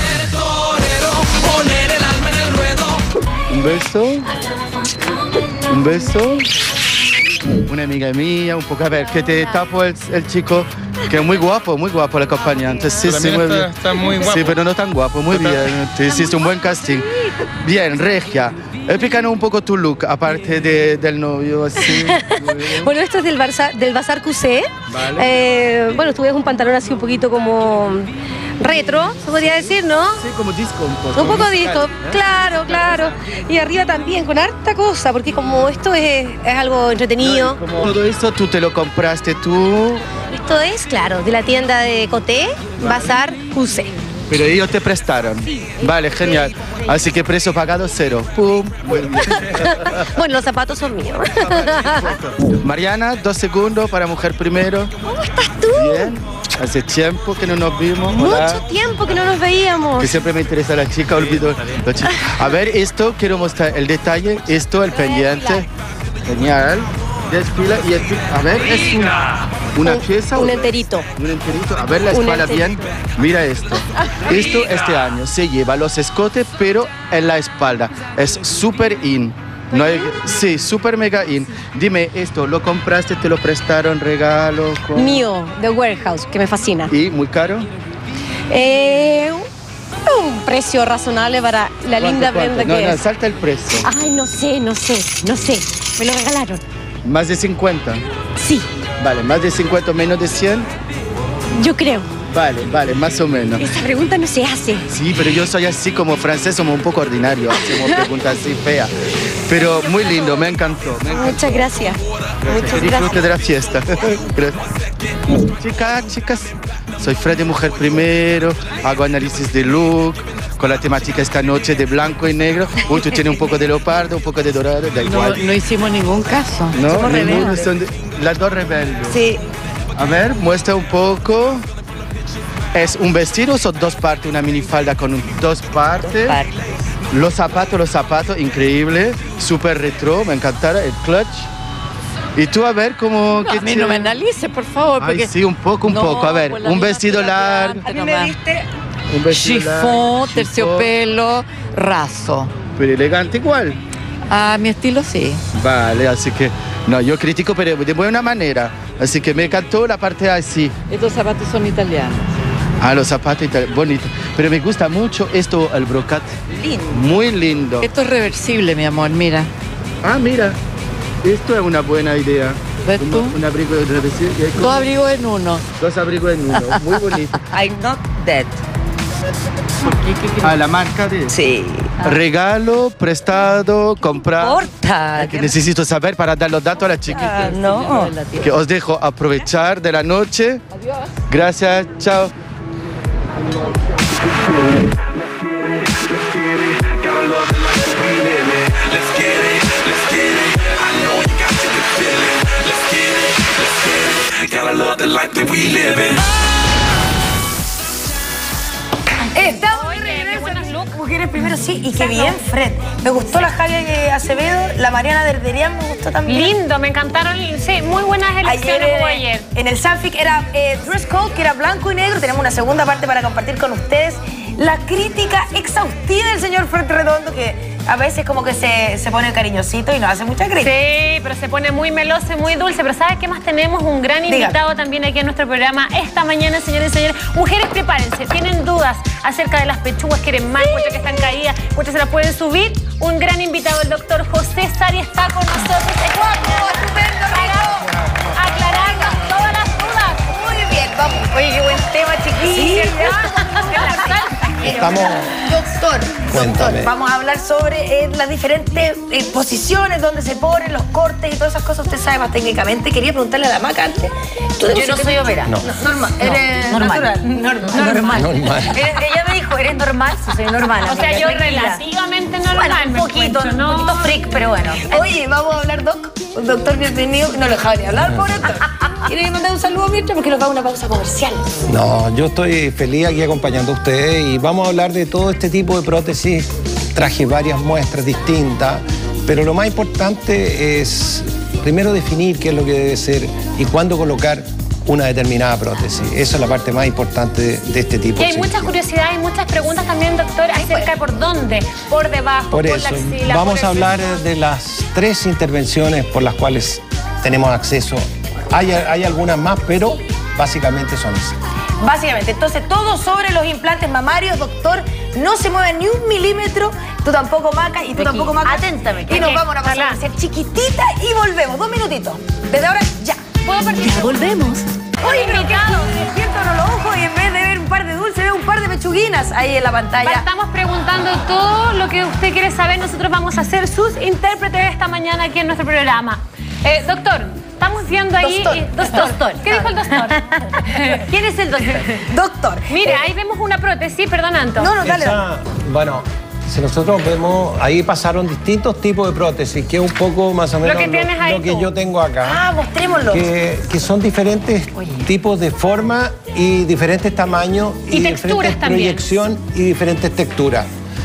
Un beso. Un beso. Una amiga mía, un poco. A ver, que te tapo el, el chico, que es muy guapo, muy guapo el acompañante. Sí, sí, También muy está- bien. está muy guapo. Sí, pero no tan guapo, muy bien. Te hiciste un buen casting. Bien, Regia. Explícanos un poco tu look, aparte de- del novio, así. Bueno, esto es del, Barça, del Bazar Q C. Vale. Eh, bueno, tú ves un pantalón así un poquito como retro, se podría decir, ¿no? Sí, como disco un poco. Un poco musical, disco, ¿eh? claro, claro. Y arriba también, con harta cosa, porque como esto es, es algo entretenido. Como todo esto tú te lo compraste tú, Esto es, claro, de la tienda de Coté, Bazar Q C. pero ellos te prestaron. Vale, genial. Así que precio pagado cero. Pum. Muy bien. Bueno, los zapatos son míos. Mariana, dos segundos para mujer primero. ¿Cómo estás tú? Bien. Hace tiempo que no nos vimos. Hola. Mucho tiempo que no nos veíamos. Que siempre me interesa la chica, olvido la chica. A ver, esto quiero mostrar el detalle. Esto, el pendiente. Genial. Desfila y el- a ver, es una, una pieza. Un o- enterito. Un enterito. A ver la Un espalda bien. enterito. Mira esto. Esto este año se lleva los escotes, pero en la espalda. Es súper in. estoy No hay- in. sí, super mega in. Dime esto, ¿lo compraste, te lo prestaron, regalo? ¿Cómo? Mío, de Warehouse, que me fascina. ¿Y muy caro? Eh, un precio razonable para la ¿Cuánto, linda cuánto? prenda No, que no, es. salta el precio. Ay, no sé, no sé, no sé. Me lo regalaron. ¿Más de cincuenta? Sí, Vale, más de cincuenta, menos de cien. yo creo. Vale, vale, más o menos. Esa pregunta no se hace. Sí, pero yo soy así como francés, somos un poco ordinario, hacemos preguntas así feas. Pero muy lindo, me encantó. Me encantó. Muchas gracias. Gracias. Que disfrute de la fiesta. Gracias. Chicas, chicas, soy Freddy Mujer Primero, hago análisis de look, con la temática esta noche de blanco y negro. Uy, tú tienes un poco de leopardo, un poco de dorado, da No, igual. no hicimos ningún caso. No, Somos ninguno, rebeldes. son de- las dos rebeldes. Sí. A ver, muestra un poco. ¿Es un vestido o son dos partes? Una minifalda con un- dos partes. Los zapatos, los zapatos, increíble. Súper retro, me encantara el clutch. Y tú a ver cómo... No, a mí no me analices, por favor. Ay, Porque... sí, un poco, un No, poco. A ver, pues la un misma vestido tela largo. planta nomás. Un vestido Chifón, largo, terciopelo, raso. pero elegante igual. A mi estilo sí. Vale, así que... No, yo critico, pero de buena manera. Así que me encantó la parte así. Estos zapatos son italianos. Ah, los zapatos italianos, bonito. Pero me gusta mucho esto, el brocante. Lindo. Muy lindo. Esto es reversible, mi amor, mira. Ah, mira. Esto es una buena idea. ¿Ves Un- tú? Un abrigo de reversible. y hay como- Dos abrigos en uno. Dos abrigos en uno. Muy bonito. I'm not dead. Ah, la marca de... Sí. Regalo, prestado, comprado. Importa. Que necesito saber para dar los datos a la chiquita. Ah, no. Que os dejo aprovechar de la noche. Adiós. Gracias, chao. Estamos de regreso en Mujeres Primero, sí, y qué bien, Fred. Me gustó la Javier Acevedo, la Mariana Derderian me gustó también. Lindo, me encantaron, sí, muy buenas elecciones Ayer, hubo eh, ayer. en el Sanfic era eh, dress code, que era blanco y negro. Tenemos una segunda parte para compartir con ustedes la crítica exhaustiva del señor Fred Redondo, que a veces como que se, se pone cariñosito y nos hace mucha crítica. Sí, pero se pone muy meloso y muy dulce. Pero ¿sabes qué más tenemos? Un gran Dígame. invitado también aquí en nuestro programa esta mañana, señores y señores. Mujeres, prepárense. Tienen dudas acerca de las pechugas, quieren más, muchas que están caídas, muchas se las pueden subir. Un gran invitado, el doctor José Sari, está con nosotros. Es guapo, estupendo, para aclararnos todas las dudas. Muy bien, vamos. Oye, qué buen tema, chiquillos. Estamos... Doctor, Cuéntame. doctor, vamos a hablar sobre eh, las diferentes eh, posiciones donde se ponen los cortes y todas esas cosas. Usted sabe más técnicamente. Quería preguntarle a la Maca antes. ¿Tú Yo no soy opera. No. Normal. No, Eres normal. natural. Normal. Normal. Normal. Eres- ella me dijo, ¿eres normal? Sí, soy normal. O sea, amiga, yo tranquila. relativamente normal. Bueno, un me poquito, encuentro, un ¿no? poquito freak, pero bueno. Oye, vamos a hablar, Doc. Doctor, bienvenido. No lo dejaba ni hablar, pobre doctor. ¿Quiere mandar un saludo mientras? Porque nos va a una pausa comercial. No, yo estoy feliz aquí acompañando a ustedes y vamos a hablar de todo este tipo de prótesis. Traje varias muestras distintas, pero lo más importante es primero definir qué es lo que debe ser y cuándo colocar una determinada prótesis. Esa es la parte más importante de, de este tipo Y de hay muchas cirugía. curiosidades y muchas preguntas también, doctor, acerca de por dónde, por debajo, Por por, eso, la axila. vamos por a el hablar seno. de las tres intervenciones por las cuales tenemos acceso. Hay, hay algunas más, pero básicamente son esas. Básicamente, entonces todo sobre los implantes mamarios, doctor. No se mueve ni un milímetro. Tú tampoco, Maca, y tú Becky, tampoco, Maca. aténtame, Y nos Becky, vamos a una pausa ojalá. comercial chiquitita y volvemos. Dos minutitos. Desde ahora, ya. ¿Puedo partir? Ya volvemos. Oye, pero ¿qué? Despierto uno los ojos y en vez de ver un par de dulces, veo un par de pechuguinas ahí en la pantalla. Estamos preguntando todo lo que usted quiere saber. Nosotros vamos a ser sus intérpretes esta mañana aquí en nuestro programa. Eh, doctor, estamos viendo ahí... Doctor. eh, doctor. Doctor. ¿Qué dijo el doctor? ¿Quién es el doctor? Doctor. Mire, eh, ahí vemos una prótesis, perdón, Anto. No, no, dale. Esa, bueno, si nosotros vemos, ahí pasaron distintos tipos de prótesis, que es un poco más o menos que tienes ahí lo que tú. yo tengo acá. Ah, mostrémoslo. Que, que son diferentes tipos de forma y diferentes tamaños Y texturas diferentes también. proyección y diferentes texturas.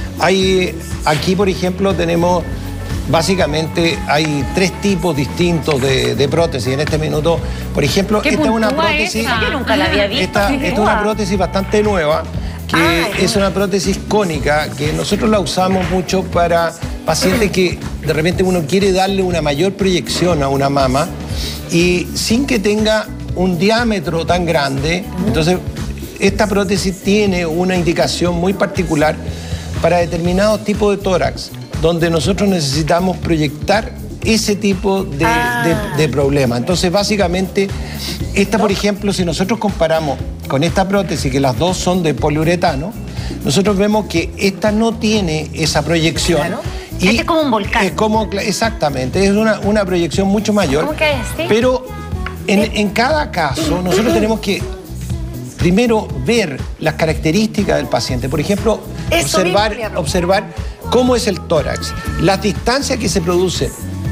Hay, aquí, por ejemplo, tenemos básicamente hay tres tipos distintos de, de prótesis. En este minuto, por ejemplo, ¿Qué esta es una puntúa prótesis. esa? Yo nunca la había visto. Esta, esta es una prótesis bastante nueva, que Ay, es una prótesis cónica, que nosotros la usamos mucho para pacientes que de repente uno quiere darle una mayor proyección a una mama y sin que tenga un diámetro tan grande, entonces esta prótesis tiene una indicación muy particular para determinados tipos de tórax, donde nosotros necesitamos proyectar ese tipo de, Ah. de, de problema. Entonces, básicamente, esta, por ejemplo, si nosotros comparamos con esta prótesis, que las dos son de poliuretano, nosotros vemos que esta no tiene esa proyección. Claro. Y Este es como un volcán. Es como, exactamente, es una, una proyección mucho mayor. ¿Cómo que es así? Pero en, en cada caso, nosotros tenemos que primero ver las características del paciente. Por ejemplo, Eso observar, mismo, Diablo. observar cómo es el tórax, las distancias que se producen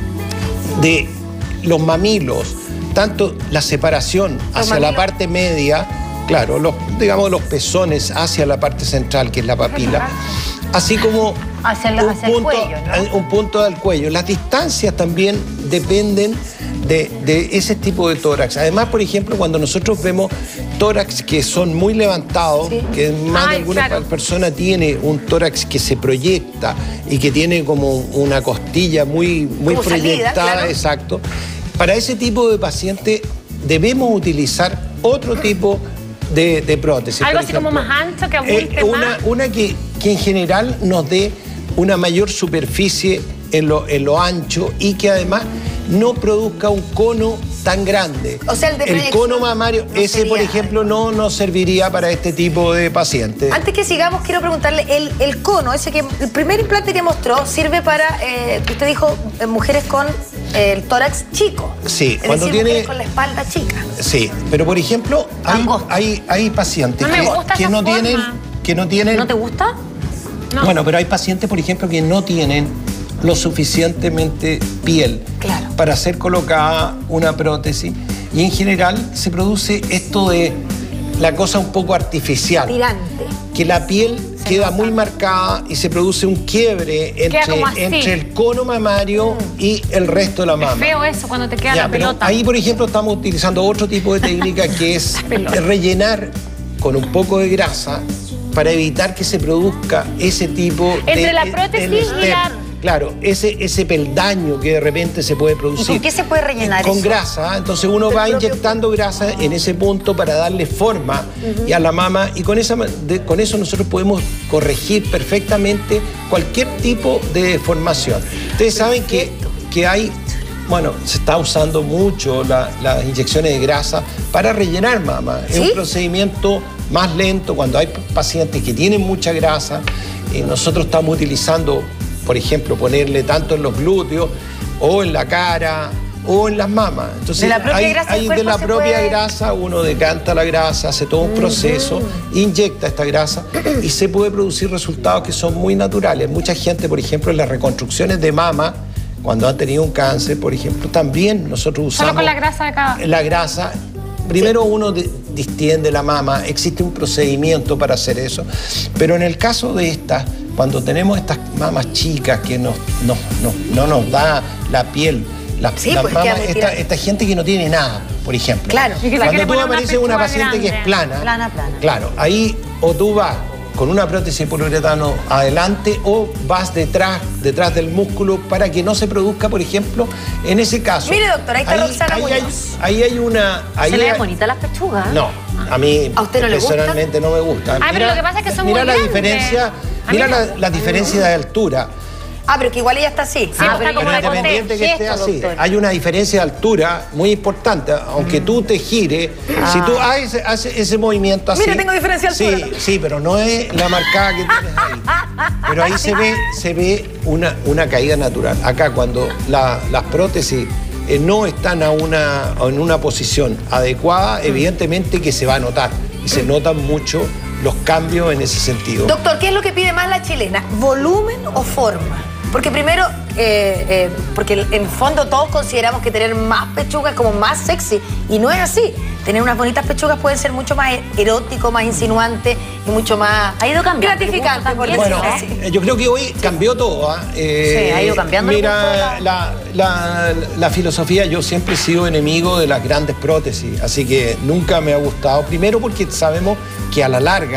de los mamilos, tanto la separación hacia la parte media, claro, los, digamos los pezones hacia la parte central, que es la papila, así como Hacia el, un, hacia el punto, cuello, ¿no? un punto del cuello. Las distancias también dependen de, de ese tipo de tórax. Además, por ejemplo, cuando nosotros vemos tórax que son muy levantados, que más de Ay, alguna claro. persona tiene un tórax que se proyecta y que tiene como una costilla muy, muy Como salida, proyectada, claro. exacto. Para ese tipo de paciente debemos utilizar otro tipo de, de prótesis. Algo por así como ejemplo. más ancho, que Eh, abulte una, más. una que, que en general nos dé una mayor superficie en lo, en lo ancho y que además no produzca un cono tan grande. O sea, el de proyección cono mamario, no ese por sería ejemplo no nos serviría para este tipo de pacientes. Antes que sigamos, quiero preguntarle, el, el cono, ese que el primer implante que mostró, sirve para, eh, usted dijo, eh, mujeres con eh, el tórax chico. Sí, Es cuando decir, tiene... mujeres con la espalda chica. Sí, pero por ejemplo, hay, hay, hay pacientes No me que, gusta que esa no forma. tienen... Que no tienen... ¿No te gusta? No. Bueno, pero hay pacientes, por ejemplo, que no tienen lo suficientemente piel para ser colocada una prótesis y en general se produce esto de la cosa un poco artificial, Tirante. que la piel queda muy marcada y se produce un quiebre Queda entre, como así. entre el cono mamario y el resto de la Es mama. feo eso cuando te queda Ya, la pero pelota. ahí, por ejemplo, estamos utilizando otro tipo de técnica que es pelota. rellenar con un poco de grasa para evitar que se produzca ese tipo de... Entre la el prótesis y step. la- Claro, ese, ese peldaño que de repente se puede ¿Y producir. con qué se puede rellenar Con eso? grasa, entonces uno Del va propio inyectando grasa en ese punto para darle forma y a la mama y con, esa, de- con eso nosotros podemos corregir perfectamente cualquier tipo de deformación. Ustedes saben que, que hay, bueno, se está usando mucho la- las inyecciones de grasa para rellenar mama. Es ¿Sí? un procedimiento más lento cuando hay pacientes que tienen mucha grasa. Y nosotros estamos utilizando, por ejemplo, ponerle tanto en los glúteos o en la cara o en las mamas. Entonces, De la propia hay, grasa del hay de cuerpo la se propia puede- grasa, uno decanta la grasa, hace todo un proceso, inyecta esta grasa y se puede producir resultados que son muy naturales. Mucha gente, por ejemplo, en las reconstrucciones de mama, cuando han tenido un cáncer, por ejemplo, también nosotros usamos Solo con la grasa de acá. la grasa. Primero uno de- distiende la mama, existe un procedimiento para hacer eso, pero en el caso de estas, cuando tenemos estas mamas chicas que nos, nos- nos- no nos da la piel, las, Sí, las pues, mamas, queda muy esta, tirante. esta gente que no tiene nada, por ejemplo. Claro. Y que la Cuando quiere tú poner una apareces una pechuga paciente que es grande. plana, Plana, plana. claro, ahí o tú vas con una prótesis de poliuretano adelante o vas detrás, detrás del músculo para que no se produzca, por ejemplo, en ese caso. Mire, doctora, ahí está Roxana ahí Muñoz. hay, ahí hay una... Ahí Se le ven hay- bonitas las pechugas. no, a mí ¿A usted no le gusta? personalmente no me gusta. Ah, pero lo que pasa es que son mira muy la grandes. diferencia, A mí mira no. la, la diferencia de altura. Ah, pero que igual ella está así. Ah, Ah, pero pero como ella de está Independiente que esté gesto, así. doctor. Hay una diferencia de altura muy importante. Aunque tú te gires, si tú haces, haces ese movimiento así. Mira, tengo diferencia de Sí, altura. sí, pero no es la marcada que tienes ahí. Pero ahí se ve, se ve una, una caída natural. Acá cuando la- las prótesis eh, no están a una, en una posición adecuada, evidentemente que se va a notar. Y se notan mucho los cambios en ese sentido. Doctor, ¿qué es lo que pide más la chilena? ¿Volumen o forma? Porque primero, eh, eh, porque en el fondo todos consideramos que tener más pechugas es como más sexy. Y no es así. Tener unas bonitas pechugas pueden ser mucho más erótico, más insinuante y mucho más Ha ido cambiando. gratificante. por También, decirlo Bueno, así. eh, yo creo que hoy cambió todo. ¿ah? Eh, Sí, ha ido cambiando el gusto de Mira, la, la- la filosofía, yo siempre he sido enemigo de las grandes prótesis, así que nunca me ha gustado. Primero porque sabemos que a la larga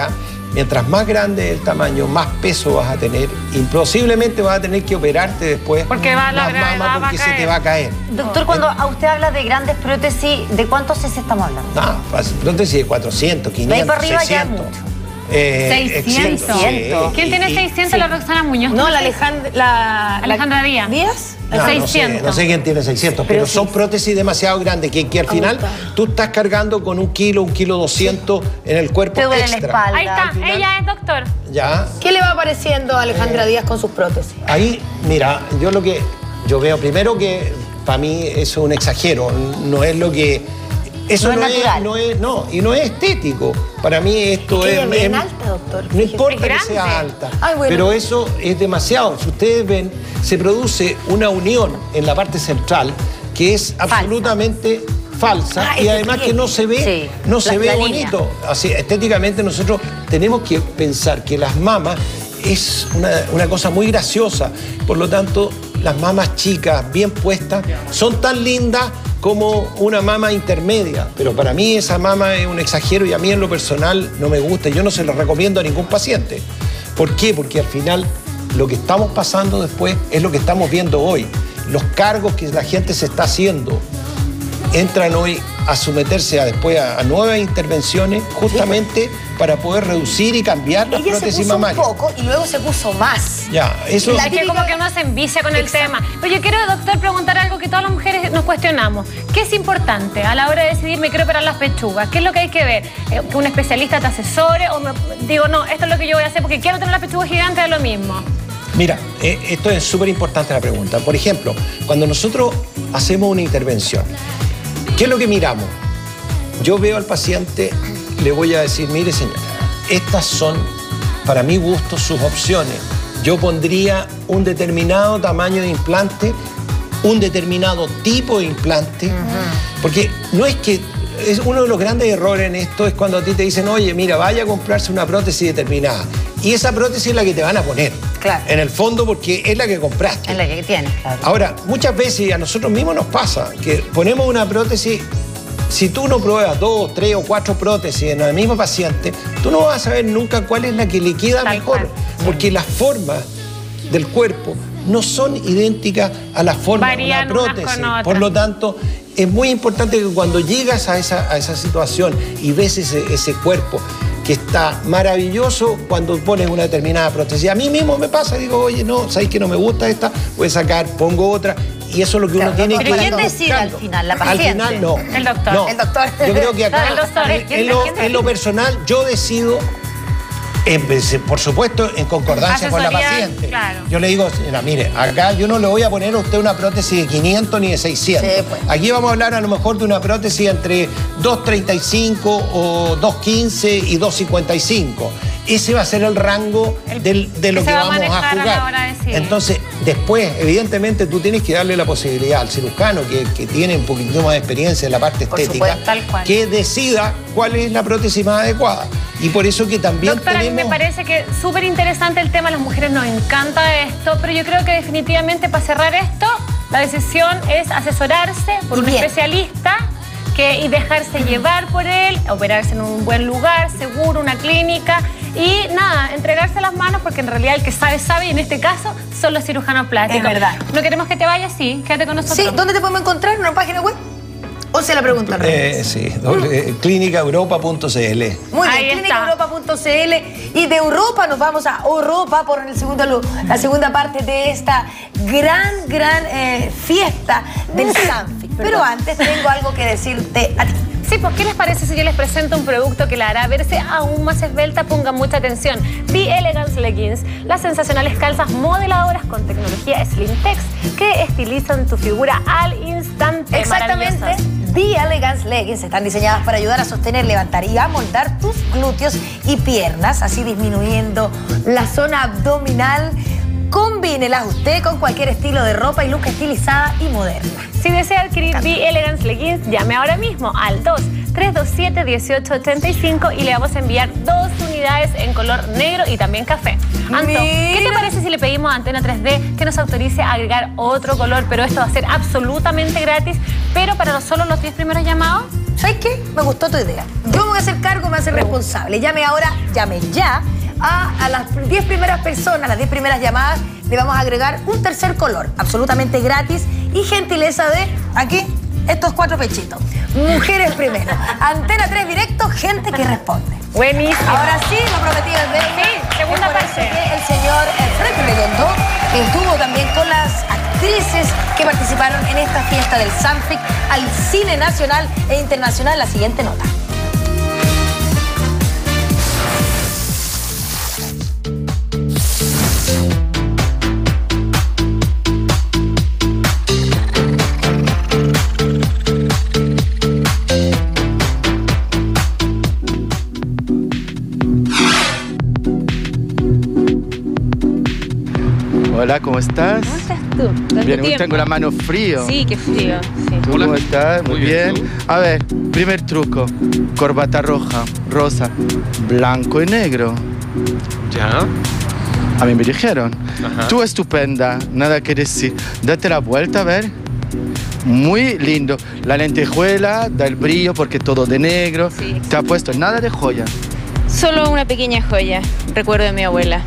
mientras más grande el tamaño, más peso vas a tener y posiblemente vas a tener que operarte después porque va la las gravedad, mamas porque va a se caer. te va a caer. Doctor, cuando a usted habla de grandes prótesis, ¿de cuántos cc estamos hablando? No, pues, prótesis de cuatrocientos, De ahí quinientos, para arriba ya seiscientos. mucho. Eh, seiscientos. sí. ¿Quién tiene Y- y- seiscientos? La Roxana Muñoz. No, la Alejandra... La, Alejandra Díaz. ¿Díaz? No, no sé, seiscientos. no sé quién tiene seiscientos, pero, Pero son sí. prótesis demasiado grandes que, que al final tú estás cargando con un kilo, un kilo doscientos en el cuerpo Te duele la extra. espalda. Ahí está, ella es doctor. Ya, ¿Qué le va apareciendo a Alejandra Díaz con sus prótesis? ahí, mira, yo lo que yo veo primero que para mí eso es un exagero, no es lo que eso No es no, es, natural. no es, no, y no es estético. Para mí esto Que es, ella es bien es- alta, doctor. no importa Es que grande. sea alta, Ay, bueno. pero eso es demasiado. Si ustedes ven, se produce una unión en la parte central que es absolutamente falsa Ah, y es además de que no se ve, Sí, no la- se ve la bonito. Así, estéticamente nosotros tenemos que pensar que las mamas es una, una cosa muy graciosa. Por lo tanto, las mamas chicas, bien puestas, son tan lindas como una mama intermedia. Pero para mí esa mama es un exagero y a mí en lo personal no me gusta. Yo no se lo recomiendo a ningún paciente. ¿Por qué? Porque al final lo que estamos pasando después es lo que estamos viendo hoy. Los cargos que la gente se está haciendo entran hoy a someterse a, después a, a nuevas intervenciones justamente para poder reducir y cambiar las Ella se prótesis puso un mamarias. poco y luego se puso más. Ya, eso... La Es que como que uno se envicia con el tema. Pero yo quiero, doctor, preguntar algo que todas las mujeres nos cuestionamos. ¿Qué es importante a la hora de decidir me quiero operar las pechugas? ¿Qué es lo que hay que ver? Eh, ¿Que un especialista te asesore? ¿O me, digo, no, esto es lo que yo voy a hacer porque quiero tener las pechugas gigantes, es lo mismo? Mira, eh, esto es súper importante la pregunta. Por ejemplo, cuando nosotros hacemos una intervención, ¿qué es lo que miramos? Yo veo al paciente, le voy a decir, mire señora, estas son, para mi gusto, sus opciones. Yo pondría un determinado tamaño de implante, un determinado tipo de implante, porque no es que... Es uno de los grandes errores en esto es cuando a ti te dicen, oye, mira, vaya a comprarse una prótesis determinada. Y esa prótesis es la que te van a poner. Claro. En el fondo, porque es la que compraste. Es la que tiene, claro. Ahora, muchas veces a nosotros mismos nos pasa que ponemos una prótesis, si tú no pruebas dos, tres o cuatro prótesis en el mismo paciente, tú no vas a saber nunca cuál es la que le queda Tal mejor. cual. Porque las formas del cuerpo no son idénticas a las formas de Varían una unas prótesis. con otras. Por lo tanto, es muy importante que cuando llegas a esa, a esa situación y ves ese, ese cuerpo que está maravilloso cuando pones una determinada prótesis. A mí mismo me pasa, digo, oye, no, ¿sabes que no me gusta esta? Voy a sacar, pongo otra. Y eso es lo que uno Claro, tiene pero que ¿quién ir decide al buscando. final? ¿La Al paciente? final no. El doctor. No. El doctor. Yo creo que acá, El doctor. en, ¿Quién- en lo, quién en lo personal, yo decido, en vez- por supuesto, en concordancia con la Asesoría, paciente. claro. Yo le digo, señora, mire, acá yo no le voy a poner a usted una prótesis de quinientos ni de seiscientos. Sí, pues. Aquí vamos a hablar a lo mejor de una prótesis entre dos treinta y cinco o dos quince y dos cincuenta y cinco. Ese va a ser el rango del- de lo que que se va a vamos a manejar a la jugar. hora de decidir. Entonces, después, evidentemente, tú tienes que darle la posibilidad al cirujano que, que tiene un poquito más de experiencia en la parte Por estética, supuesto, tal cual. que decida cuál es la prótesis más adecuada. Y por eso que también Doctora, a mí me tenemos... parece que súper interesante el tema, a las mujeres nos encanta esto, pero yo creo que definitivamente para cerrar esto, la decisión es asesorarse por Y un bien. especialista que, y dejarse llevar por él, operarse en un buen lugar, seguro, una clínica, y nada, entregarse las manos porque en realidad el que sabe, sabe, y en este caso son los cirujanos plásticos. Es verdad. No queremos que te vayas, sí, quédate con nosotros. Sí, ¿dónde te podemos encontrar? ¿En una página web? ¿O se la pregunta al revés? Eh, sí, doble- clínica europa punto c l. Muy Ahí bien, está. clínica europa punto c l. Y de Europa nos vamos a Europa por el segundo, lu- la segunda parte de esta gran, gran eh, fiesta del Sanfi. Pero antes tengo algo que decirte a ti. Sí, pues ¿qué les parece si yo les presento un producto que la hará verse aún más esbelta? Pongan mucha atención. Be Elegance Leggings, las sensacionales calzas modeladoras con tecnología Slimtex que estilizan tu figura al instante. Exactamente. Maravillosas. The Elegance Leggings están diseñadas para ayudar a sostener, levantar y amoldar tus glúteos y piernas, así disminuyendo la zona abdominal. Combínelas usted con cualquier estilo de ropa y look estilizada y moderna. Si desea adquirir Be Elegance Leggings, llame ahora mismo al dos tres dos siete, uno ocho ocho cinco y le vamos a enviar dos unidades en color negro y también café. Anto, ¿qué te Mira. parece si le pedimos a Antena tres D que nos autorice a agregar otro color? Pero esto va a ser absolutamente gratis, pero para los- solo los diez primeros llamados. ¿sabes qué? Me gustó tu idea. Yo me voy a hacer cargo, me voy a hacer responsable. Llame ahora, llame ya a, a las diez primeras personas, las diez primeras llamadas, le vamos a agregar un tercer color, absolutamente gratis y gentileza de, aquí, estos cuatro pechitos. Mujeres primero. Antena tres directo, gente que responde. Buenísimo. Ahora sí, lo prometido es deuda. Sí, segunda Es por parte. eso que el señor Fred Redondo estuvo también con las actrices que participaron en esta fiesta del Sanfic al cine nacional e internacional. La siguiente nota. Hola, ¿cómo estás? ¿Cómo estás tú? ¿Tanto Bien, hoy tiempo? tengo la mano frío. Sí, qué frío. Sí. ¿Tú cómo estás? Muy, bien. A ver, primer truco. Corbata roja, rosa, blanco y negro. Ya. A mí me dijeron. Ajá. Tú estupenda, nada que decir. Date la vuelta, a ver. Muy lindo. La lentejuela da el brillo porque todo de negro. Sí. Te ha puesto nada de joya. Solo una pequeña joya, recuerdo de mi abuela.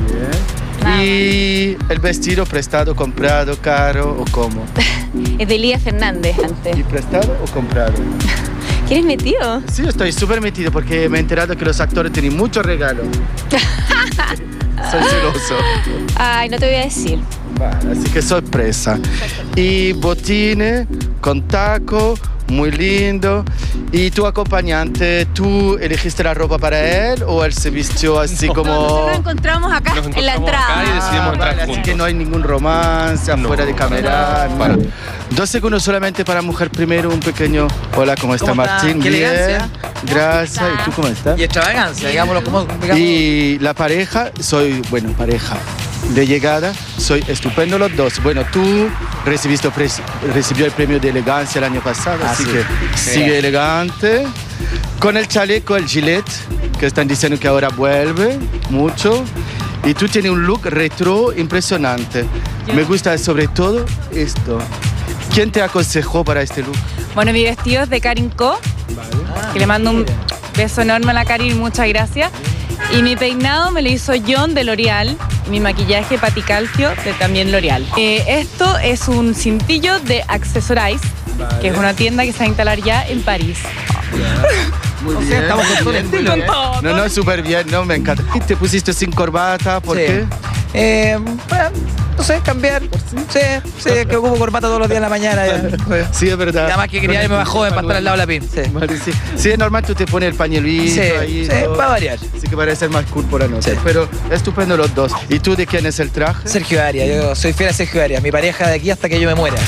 Y el vestido prestado, comprado, caro o cómo. Es de Elías Fernández antes. ¿Y prestado o comprado? ¿Quieres metido? Sí, estoy súper metido porque me he enterado que los actores tienen muchos regalos. Soy celoso. Ay, no te voy a decir. Vale, así que sorpresa. Y botines con taco, muy lindo. ¿Y tu acompañante, tú elegiste la ropa para él o él se vistió así No, como...? nosotros nos encontramos acá Nos en la encontramos entrada. acá y decidimos entrar Vale, así juntos. que no hay ningún romance afuera de cámara. no. Vale. Dos segundos solamente para mujer primero, un pequeño... Hola, ¿cómo está ¿Cómo está? Martín? Qué Bien. elegancia. Gracias. ¿Y tú cómo estás? Y extravagancia, digámoslo como... digamos- Y la pareja, soy, bueno, pareja de llegada, soy estupendo los dos. Bueno, tú recibiste, pres- recibió el premio de elegancia el año pasado, Ah, así sí. que Sí. sigue elegante. Con el chaleco, el gilet, que están diciendo que ahora vuelve mucho. Y tú tienes un look retro impresionante. Me gusta sobre todo esto. ¿Quién te aconsejó para este look? Bueno, mi vestido es de Karin Co, que le mando un beso enorme a la Karin, muchas gracias. Y mi peinado me lo hizo John de L'Oreal, y mi maquillaje Patti Calcio de también L'Oreal. Eh, esto es un cintillo de Accessorize, que es una tienda que se va a instalar ya en París. Muy O sea, bien. estamos con todo muy el bien, estilo. muy bien. No, no, súper bien, no, me encanta. ¿Y te pusiste sin corbata? ¿Por Sí. qué? Eh, bueno, no sé, cambiar. Sí, sí, es que ocupo corbata todos los días en la mañana. Ya. Sí, es verdad. Nada más que quería irme más joven para estar al lado de la pin. Sí. Vale, sí. Sí, es normal, tú te pones el pañuelito Sí, ahí. sí, todo. va a variar. Así que parece ser más cool por la noche. Sí. Pero estupendo los dos. ¿Y tú de quién es el traje? Sergio Arias, yo soy fiel a Sergio Arias, mi pareja de aquí hasta que yo me muera.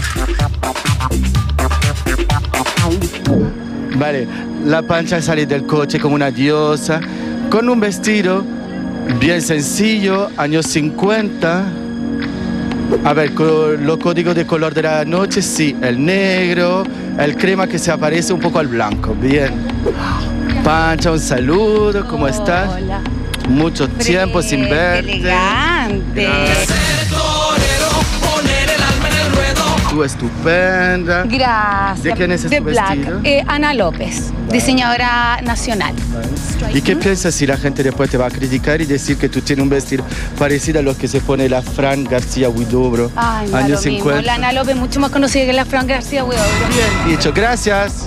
Vale, la pancha sale del coche como una diosa, con un vestido bien sencillo, años cincuenta. A ver, con los códigos de color de la noche, sí, el negro, el crema que se aparece un poco al blanco. Bien. Pancha, un saludo, ¿cómo estás? Hola. Mucho tiempo sin verte. Elegante. Tú estupenda. Gracias. ¿De quién es este De Black. vestido? Eh, Ana López, diseñadora nacional. ¿Y qué piensas si la gente después te va a criticar y decir que tú tienes un vestido parecido a los que se pone la Fran García Huidobro, Ay, no, años lo mismo. cincuenta? La Ana López mucho más conocida que la Fran García Huidobro. Dicho, gracias.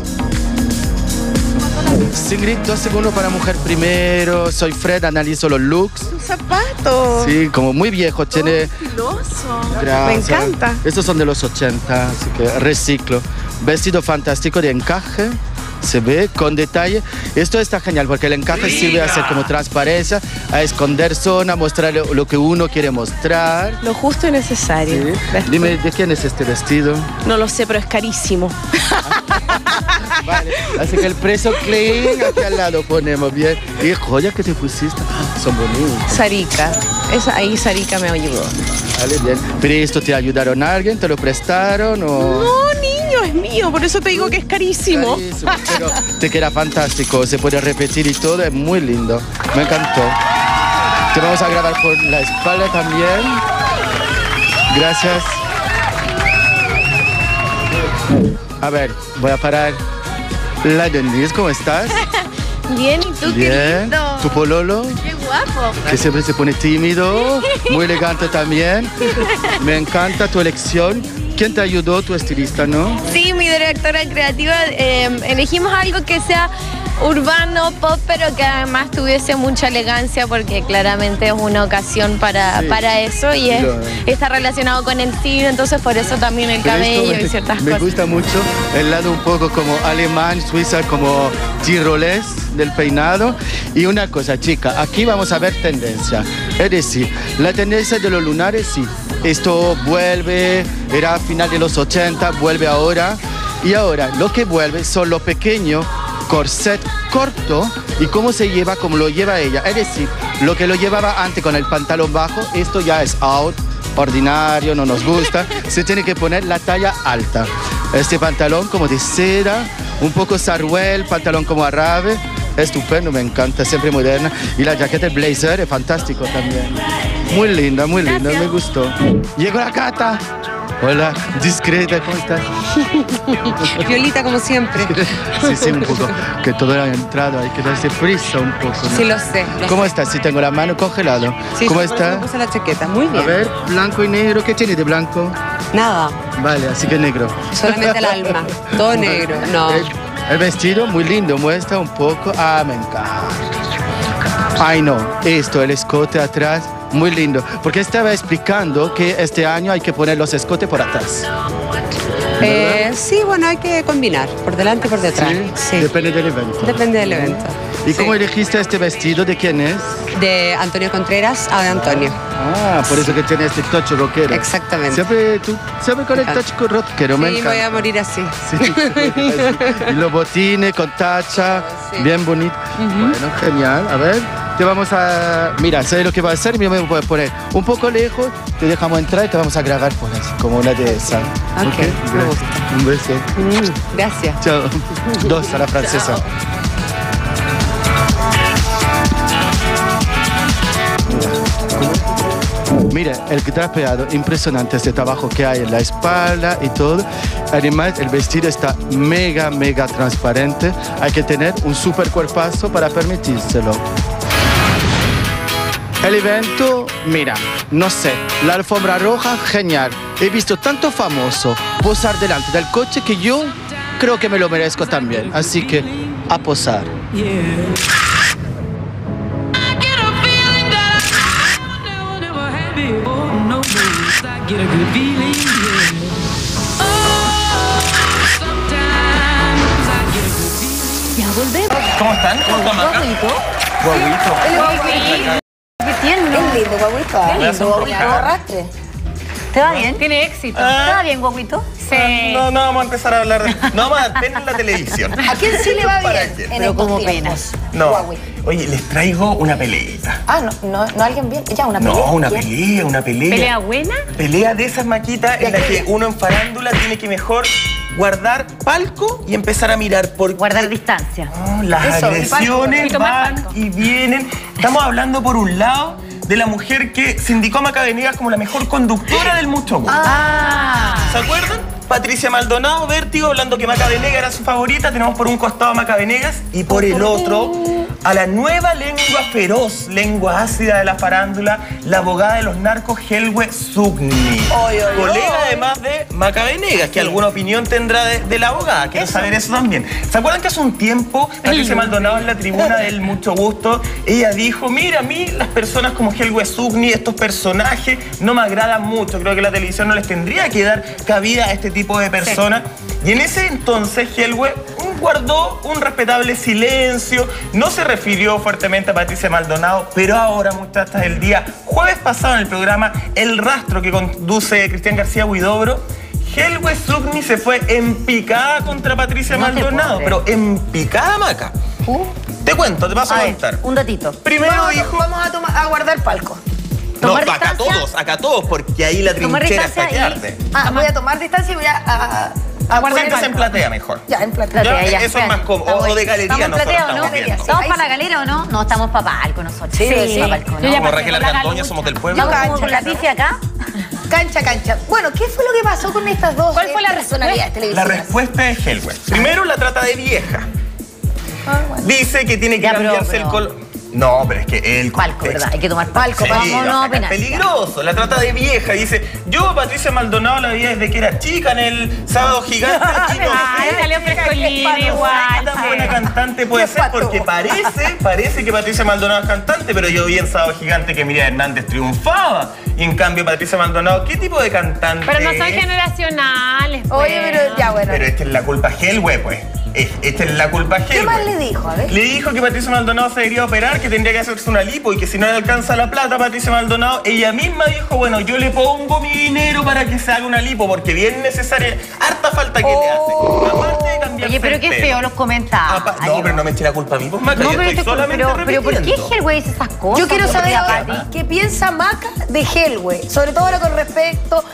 Sigrid, dos segundos para mujer primero. Soy Fred, analizo los looks. Tus zapatos. Sí, como muy viejo, tiene... Filoso. Gracias. Me encanta. Estos son de los ochenta, así que reciclo. Vestido fantástico de encaje. Se ve con detalle. Esto está genial porque el encaje sirve a hacer como transparencia, a esconder zona, a mostrar lo, lo que uno quiere mostrar. Lo justo y necesario. Sí. Dime, ¿de quién es este vestido? No lo sé, pero es carísimo. Vale, así que el precio clean aquí al lado ponemos bien. ¿Y joyas que te pusiste? Ah, son bonitas. Sarika. Esa, ahí Sarika me ayudó. Vale, bien. ¿Pero esto te ayudaron a alguien? ¿Te lo prestaron o...? No, niño, es mío. Por eso te digo que es carísimo. Carísimo, pero te queda fantástico. Se puede repetir y todo. Es muy lindo. Me encantó. Te vamos a grabar por la espalda también. Gracias. A ver, voy a parar. La Denise, ¿cómo estás? Bien, ¿y tú, Bien. qué lindo? ¿Tu pololo? Qué guapo. Que siempre se pone tímido, muy elegante también. Me encanta tu elección. ¿Quién te ayudó? Tu estilista, ¿no? Sí, mi directora creativa, eh, elegimos algo que sea urbano, pop, pero que además tuviese mucha elegancia porque claramente es una ocasión para, Sí. para eso y es, Lo- está relacionado con el cine, entonces por eso también el Pero cabello esto y ciertas me cosas. gusta mucho el lado un poco como alemán, suiza, como tirolés del peinado. Y una cosa, chica, aquí vamos a ver tendencia. Es decir, la tendencia de los lunares, sí. Esto vuelve, era a final de los ochenta, vuelve ahora. Y ahora lo que vuelve son los pequeños corset corto y cómo se lleva, como lo lleva ella. Es decir, lo que lo llevaba antes con el pantalón bajo, esto ya es out, ordinario, no nos gusta. Se tiene que poner la talla alta. Este pantalón como de seda, un poco saruel, pantalón como árabe. Estupendo, me encanta, siempre moderna. Y la jaqueta, el blazer, es fantástico también. Muy linda, muy linda, me gustó. Llegó la Cata. Hola, discreta, ¿cómo estás? Violita, como siempre. Sí, sí, un poco. Que todo ha entrado, hay que darse prisa un poco, ¿no? Sí, lo sé. lo ¿Cómo sé. estás? Si tengo la mano congelado. Sí, ¿Cómo sí, por eso está? me puse la chaqueta. Muy bien. A ver, blanco y negro. ¿Qué tiene de blanco? Nada, Vale, así que negro. solamente el alma. Todo negro. No. El, el vestido muy lindo, muestra un poco. Ah, me encanta. Ay, no, esto, el escote atrás, muy lindo. Porque estaba explicando que este año hay que poner los escotes por atrás. Eh, sí, bueno, hay que combinar, por delante y por detrás. Sí. Depende del evento. Depende del evento. ¿Y cómo elegiste este vestido? ¿De quién es? De Antonio Contreras a de Antonio. Ah, por eso que tiene este touch rockero. Exactamente. Siempre tú, siempre con el touch rockero, me Sí, encanta. voy a morir así. Sí, y los botines con tacha, bien bonito. Bueno, genial. A ver, te vamos a... Mira, ¿sabes lo que va a hacer? Yo me voy a poner un poco lejos, te dejamos entrar y te vamos a grabar por así, como una de esas. Ok, ¿Ok? me Gracias. gusta. Un beso. Mm, gracias. Chao. Dos a la francesa. Mira, el trapeado, impresionante este trabajo que hay en la espalda y todo. Además, el vestido está mega, mega transparente. Hay que tener un super cuerpazo para permitírselo. El evento, mira, no sé, la alfombra roja, genial. He visto tanto famoso posar delante del coche que yo creo que me lo merezco también. Así que, a posar. Ya volvemos. ¿Cómo están? ¿Cómo están, Maca? Guaguito. Qué tierno. Qué lindo, guaguito. Qué Me hace lindo, un guaguito. poco. Arrastre. ¿Te va bien? Tiene éxito. Ah. ¿Te va bien, guaguito? Sí. No, no vamos a empezar a hablar de... No vamos a tener la televisión. ¿A quién sí le va ¿Para bien qué? en Pero estos como tiempos? No. Guaguito. Oye, les traigo una peleita. Ah, no, no, no alguien bien. Ya, una pelea. No, una ¿Quién? pelea, una pelea. ¿Pelea buena? Pelea de esas maquitas en las que uno en farándula tiene que mejor guardar palco y empezar a mirar por Guardar distancia. las Eso, el palco, agresiones y tomar van palco. y vienen. Estamos hablando por un lado de la mujer que se indicó a Maca Venegas como la mejor conductora del Mucho Gusto. Ah. ¿Se acuerdan? Patricia Maldonado, Vértigo, hablando que Maca Venegas era su favorita. Tenemos por un costado a Maca Venegas y por el otro a la nueva lengua feroz, lengua ácida de la farándula, la abogada de los narcos, Helwe Sugni. Oy, oy, Colega oy. además de Maca Venegas, que alguna opinión tendrá de, de la abogada. Quiero saber eso también. ¿Se acuerdan que hace un tiempo Patricia Maldonado en la tribuna del Mucho Gusto, ella dijo, mira, a mí las personas como Helwe Sugni, estos personajes, no me agradan mucho. Creo que la televisión no les tendría que dar cabida a este tipo de personas. Y en ese entonces Helwe guardó un respetable silencio, no se refirió fuertemente a Patricia Maldonado, pero ahora, muchachas, el día jueves pasado en el programa El Rastro que conduce Cristian García Huidobro, Helwe Sugni se fue en picada contra Patricia No te Maldonado, puedo pero en picada, Maca. Uh. Te cuento, te paso a, A ver, contar. un datito. Primero Vamos, a- dijo... vamos a, tomar, a guardar palco. No, tomar acá distancia. todos, acá todos, porque ahí la Tomar trinchera está que distancia arde. Ah, voy a tomar distancia y voy a... a, a Guardar poner en platea mejor. Ya, en platea. Platea, Ya, ya, eso es más cómodo. Estamos- O de galería ¿Estamos en nosotros platea o no? estamos viendo. ¿Estamos Ahí para la sí. galera o no? No, estamos para palco nosotros. Sí, sí. para palco, ¿no? Yo ya Como pasé Raquel por la Argandoña, galucha. somos del pueblo. Vamos Cancha, como con la cancha. pifia acá. Cancha, cancha. Bueno, ¿qué fue lo que pasó con estas dos ¿Cuál fue eh, la personalidades La televisivas? respuesta es Helwe. Primero la trata de vieja. Ah, bueno. Dice que tiene que Ya, pero- cambiarse pero- el color. No, pero es que el Palco, ¿verdad? Hay que tomar palco. Sí, Vamos va a no sacar opinar. peligroso, la trata de vieja. Dice, yo a Patricia Maldonado la vi desde que era chica en el Sábado Gigante. Y no Ay, sé salió frescolina qué igual. tan buena cantante puede ser, porque parece, parece que Patricia Maldonado es cantante, pero yo vi en Sábado Gigante que Miriam Hernández triunfaba. Y en cambio Patricia Maldonado, ¿qué tipo de cantante Pero no son es? generacionales. Oye, pues. pero ya bueno. Pero esta es la culpa Helwe, pues. Es- Esta es la culpa Helwe. ¿Qué más le dijo? A ver. Le dijo que Patricia Maldonado se debería operar, que tendría que hacerse una lipo y que si no le alcanza la plata a Patricia Maldonado, ella misma dijo, bueno, yo le pongo mi dinero para que se haga una lipo, porque bien necesaria, harta falta que le hace. Aparte de cambiarse Oye, pero el qué pelo. feo los comentarios. Apa- no, pero no me eché la culpa a mí, pues Maca, No, yo pero, estoy te- solamente pero, pero ¿por qué repitiendo. Helway dice esas cosas? Yo quiero ¿Por saber qué, ahora Pati? qué piensa Maca de Helwe, sobre todo ahora con respecto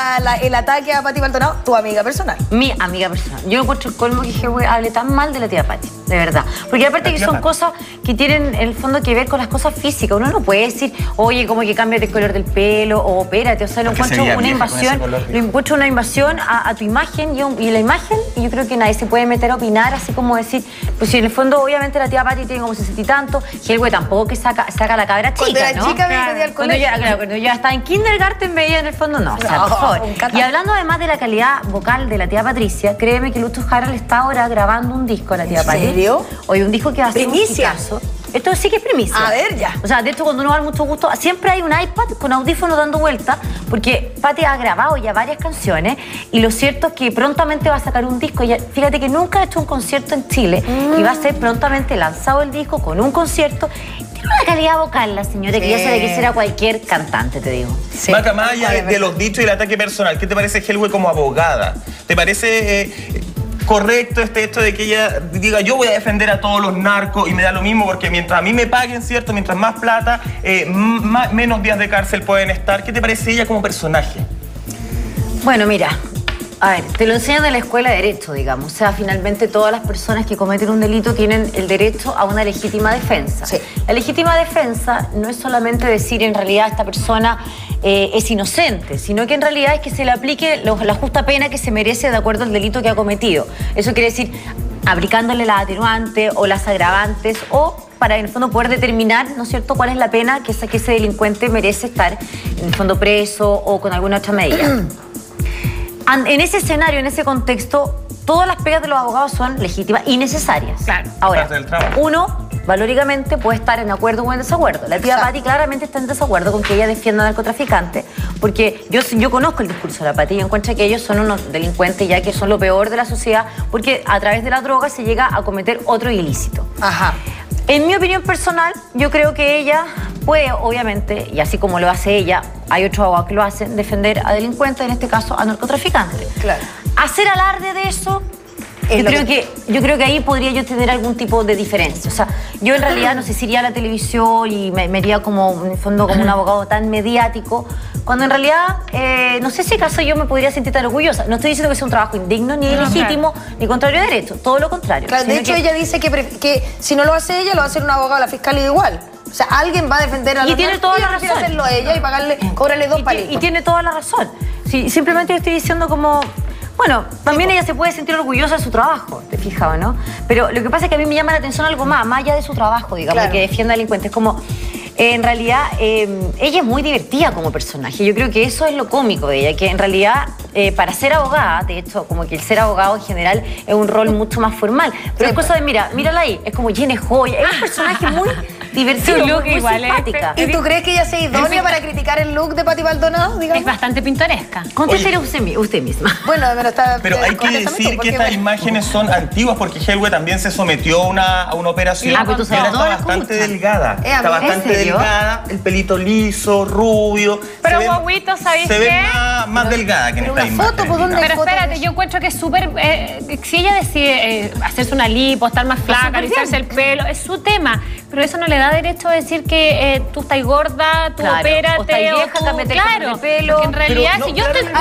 al ataque a Pati Maldonado, tu amiga personal. Mi amiga personal. Yo encuentro el colmo que Helway hable tan mal de la tía Pati, de verdad. Porque aparte La que tía son Pati. cosas que tienen en el fondo que ver con las cosas físicas. Uno no puede decir, oye, como que cambias el color del pelo o opérate. O sea, lo Porque se encuentro veía una vieja con ese invasión, color, lo encuentro una invasión a, a tu imagen y, un- y la imagen, y yo creo que nadie se puede meter a opinar, así como decir, pues si en el fondo obviamente la tía Pati tiene como sesenta y tanto, Helway tampoco que saca, saca la cabra chica, Cuando era ¿no? chica me metía al Cuando colegio. ya, claro, cuando ya estaba en kindergarten veía en el fondo, no, o sea, No, por favor. un catán. Y hablando además de la calidad vocal de la tía Patricia, créeme que Lucho Jara le está ahora grabando un disco a la tía ¿En Pati. serio? Oye, un disco que va a ser un ¿Primicia? hitazo. Esto sí que es primicia. A ver, ya. O sea, de hecho, cuando uno va al Mucho Gusto, siempre hay un iPad con audífonos dando vueltas, porque Pati ha grabado ya varias canciones, y lo cierto es que prontamente va a sacar un disco. Ya, fíjate que nunca ha hecho un concierto en Chile, y va a ser prontamente lanzado el disco con un concierto. Tiene una calidad vocal la señora que ya Sí. se le quisiera cualquier cantante, te digo. Maca, más allá de, de los dichos y el ataque personal, ¿qué te parece Helwe como abogada? ¿Te parece eh, correcto este hecho de que ella diga yo voy a defender a todos los narcos y me da lo mismo porque mientras a mí me paguen, ¿cierto? Mientras más plata, eh, más, menos días de cárcel pueden estar. ¿Qué te parece ella como personaje? Bueno, mira, a ver, te lo enseñan en la escuela de Derecho, digamos. O sea, finalmente todas las personas que cometen un delito tienen el derecho a una legítima defensa. Sí. La legítima defensa no es solamente decir en realidad esta persona eh, es inocente, sino que en realidad es que se le aplique lo- la justa pena que se merece de acuerdo al delito que ha cometido. Eso quiere decir aplicándole las atenuantes o las agravantes o para en el fondo poder determinar, ¿no es cierto?, cuál es la pena que ese, que ese delincuente merece estar en el fondo preso o con alguna otra medida. An- En ese escenario, en ese contexto, todas las pegas de los abogados son legítimas y necesarias. Claro. Ahora, Parte del trabajo. uno, valóricamente, puede estar en acuerdo o en desacuerdo. La tía Exacto. Pati claramente está en desacuerdo con que ella defienda a narcotraficantes, porque yo, yo conozco el discurso de la Pati y yo encuentro que ellos son unos delincuentes ya que son lo peor de la sociedad, porque a través de la droga se llega a cometer otro ilícito. Ajá. En mi opinión personal, yo creo que ella puede, obviamente, y así como lo hace ella, hay otros abogados que lo hacen, defender a delincuentes, en este caso a narcotraficantes. Claro. Hacer alarde de eso, Es yo lo creo que- que... yo creo que ahí podría yo tener algún tipo de diferencia. O sea, yo en realidad no sé si iría a la televisión y me, me iría como, en el fondo, como un abogado tan mediático, cuando en realidad, eh, no sé si acaso yo me podría sentir tan orgullosa. No estoy diciendo que sea un trabajo indigno, ni No, ilegítimo, ni contrario a derecho. Todo lo contrario. Claro, de Sino hecho, que- ella dice que, pref- que si no lo hace ella, lo va a hacer un abogado de la fiscalía igual. O sea, alguien va a defender a Y los tiene narcos toda y la ella prefiere razón. hacerlo a ella y pagarle, cóbrale dos Y ti- palitos. Y tiene toda la razón. Sí, simplemente yo estoy diciendo como... Bueno, también ella se puede sentir orgullosa de su trabajo, ¿te fijas o no? Pero lo que pasa es que a mí me llama la atención algo más, más allá de su trabajo, digamos, Claro. que defienda a delincuentes. Como, eh, en realidad, eh, ella es muy divertida como personaje. Yo creo que eso es lo cómico de ella, que en realidad, eh, para ser abogada, de hecho, como que el ser abogado en general es un rol mucho más formal. Pero es cosa de, mira, mírala ahí, es como Jenny Joya, es un personaje muy divertido, Su muy, look muy igual es simpática. ¿Y tú crees que ella sea idónea para criticar el look de Pati Maldonado, digamos? Es bastante pintoresca. Contéstele usted, mi- usted misma. Bueno, pero está... Pero hay que contéstame tú, decir que porque estas me- imágenes son antiguas porque Helwe también se sometió a una, a una operación. Ah, pero tú y sabes ahora todas está las bastante cosas. delgada. Eh, Está ¿en bastante serio? delgada, el pelito liso, rubio. Pero, se ve- guaguito, ¿sabéis Se ve qué? más, más delgada que en Pero esta una imagen. foto, pues, ¿dónde hay Pero fotos de espérate, eso? yo encuentro que es súper... eh, si ella decide eh, hacerse una lipo, estar más flaca, súper alisarse el pelo, es su tema. Pero eso no le da derecho a decir que eh, tú estás gorda, tú Claro, opérate. o estás vieja, tú- cámbiate el claro, pelo. porque en realidad, no, si yo claro, estoy además cómoda llama con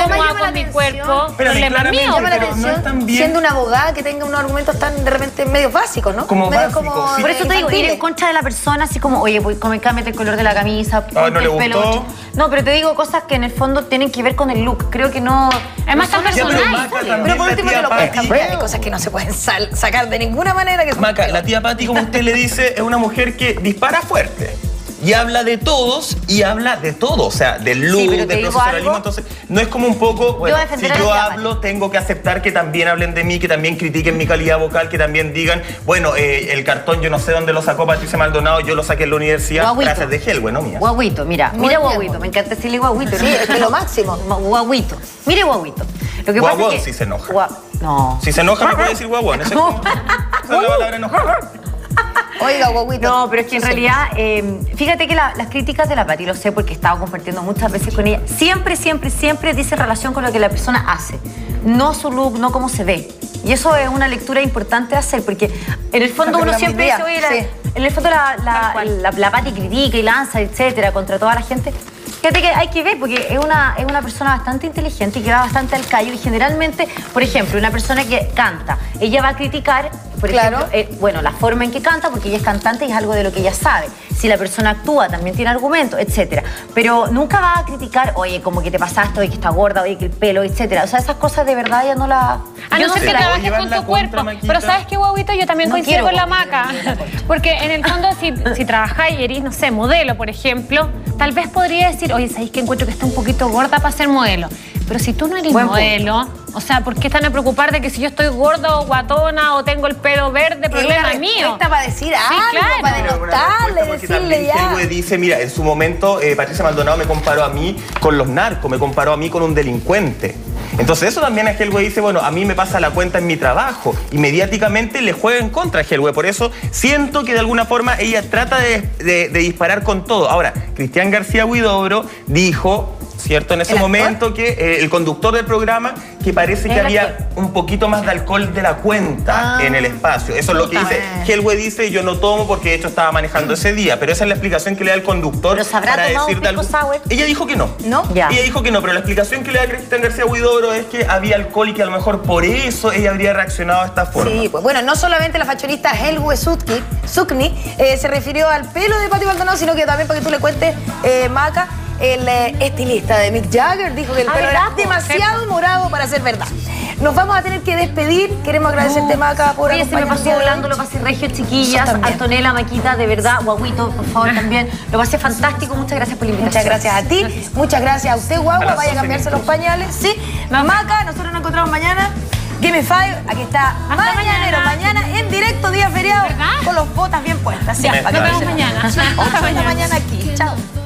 con mi cuerpo, Pero problema claramente, mío. Llama la pero no atención, es tan bien- siendo una abogada que tenga unos argumentos tan de repente medio básicos, ¿no? Como Medio básicos, como sí. Por eso te digo, ir infantiles. en contra de la persona, así como, oye, pues, come- cámbiate el color de la camisa, ponte Ah, ¿no le el pelo. gustó? No, pero te digo cosas que en el fondo tienen que ver con el look. Creo que no. Es más tan no son- Ya, pero personal. Maca, también Pero por la último tía te lo puedes Pati- cambiar. Hay cosas que no se pueden sal- sacar de ninguna manera. Que son Maca, la tía Pati, como usted le dice, es una mujer que dispara fuerte. Y habla de todos y habla de todo, o sea, del look, Sí, pero te del digo profesionalismo. algo. Entonces, no es como un poco, bueno, voy a defender si a la yo tía hablo, tengo que aceptar que también hablen de mí, que también critiquen mi calidad vocal, que también digan, bueno, eh, el cartón yo no sé dónde lo sacó Patricia Maldonado, yo lo saqué en la universidad, Guaguito. gracias de Helwe, no mía. Guaguito, mira, Muy mira bien. guaguito, me encanta decirle guaguito. Sí, es que lo máximo. Guaguito, mire guaguito. Lo que Guaguón pasa es que, si se enoja. Gua- No. Si se enoja me puede decir guaguón, esa es como- esa es la palabra enojada. Oiga, guaguito. No, pero es que en realidad, eh, fíjate que la- las críticas de la Pati, lo sé porque he estado compartiendo muchas veces con ella, siempre, siempre, siempre dice relación con lo que la persona hace, no su look, no cómo se ve. Y eso es una lectura importante de hacer, porque en el fondo Porque uno la siempre idea, dice, oye, la- sí. en el fondo la, la, la, la Pati critica y lanza, etcétera, contra toda la gente. Fíjate que hay que ver, porque es una, es una persona bastante inteligente y que va bastante al callo. Y generalmente, por ejemplo, una persona que canta, ella va a criticar, por Claro. ejemplo, eh, bueno, la forma en que canta, porque ella es cantante y es algo de lo que ella sabe. Si la persona actúa, también tiene argumentos, etcétera. Pero nunca va a criticar, oye, como que te pasaste, oye, que está gorda, oye, que el pelo, etcétera. O sea, esas cosas de verdad ella no las... A yo no ser sé que la- trabajes llevar con la tu cuerpo. contra, Maquita. Pero ¿sabes qué, guaguito? Yo también No coincido quiero con la contra, Maca. yo no quiero Porque en el fondo, si, si trabajáis y eres, no sé, modelo, por ejemplo, tal vez podría decir, oye, ¿sabéis que encuentro que está un poquito gorda para ser modelo? Pero si tú no eres Buen modelo, o sea, ¿por qué están a preocupar de que si yo estoy gorda o guatona o tengo el pelo verde, problema mío? Para decir algo, claro. para Pero una denotarle, respuesta, porque decirle también ya. Helwe dice, mira, en su momento eh, Patricia Maldonado me comparó a mí con los narcos, me comparó a mí con un delincuente. Entonces eso también a Helwe dice, bueno, a mí me pasa la cuenta en mi trabajo y mediáticamente le juega en contra a Helwe. Por eso siento que de alguna forma ella trata de, de- de disparar con todo. Ahora, Cristian García Huidobro dijo, ¿cierto? En ese ¿El actor? momento que eh, el conductor del programa, que parece que El había actor. un poquito más de alcohol de la cuenta Ah. en el espacio. Eso es lo que Puta dice. madre. Helwe dice, yo no tomo porque de hecho estaba manejando ese día. Pero esa es la explicación que le da el conductor. ¿Pero se habrá para tomado decir un de pisco algún- sour? Ella dijo que no. ¿No? Ya. Ella dijo que no, pero la explicación que le da Cristian García Huidobro es que había alcohol y que a lo mejor por eso ella habría reaccionado de esta forma. Sí, pues bueno, no solamente la fashionista Helwe Sutki, Sukni eh, se refirió al pelo de Pati Maldonado, sino que también para que tú le cuentes, eh, Maca, el eh, estilista de Mick Jagger dijo que el Ah, pelo ¿verdad? era demasiado morado para ser verdad. Nos vamos a tener que despedir. Queremos agradecerte, Maca, por Oye, se me pasó acompañarnos volando, hoy. lo pasé regio, chiquillas, Yo también. Antonella, Maquita, de verdad, guaguito, por favor, también. Lo pasé fantástico, muchas gracias por la invitación. Muchas gracias a ti, muchas gracias a usted, A guagua. las Vaya a once cambiarse los minutos. pañales. Sí, Maca, nosotros nos encontramos mañana. Give me five, aquí está Hasta Mañanero, mañana. mañana en directo, día feriado, ¿Verdad? con los botas bien puestas. Sí, Me para que Nos vemos sepan. mañana. Hasta mañana aquí. Chao.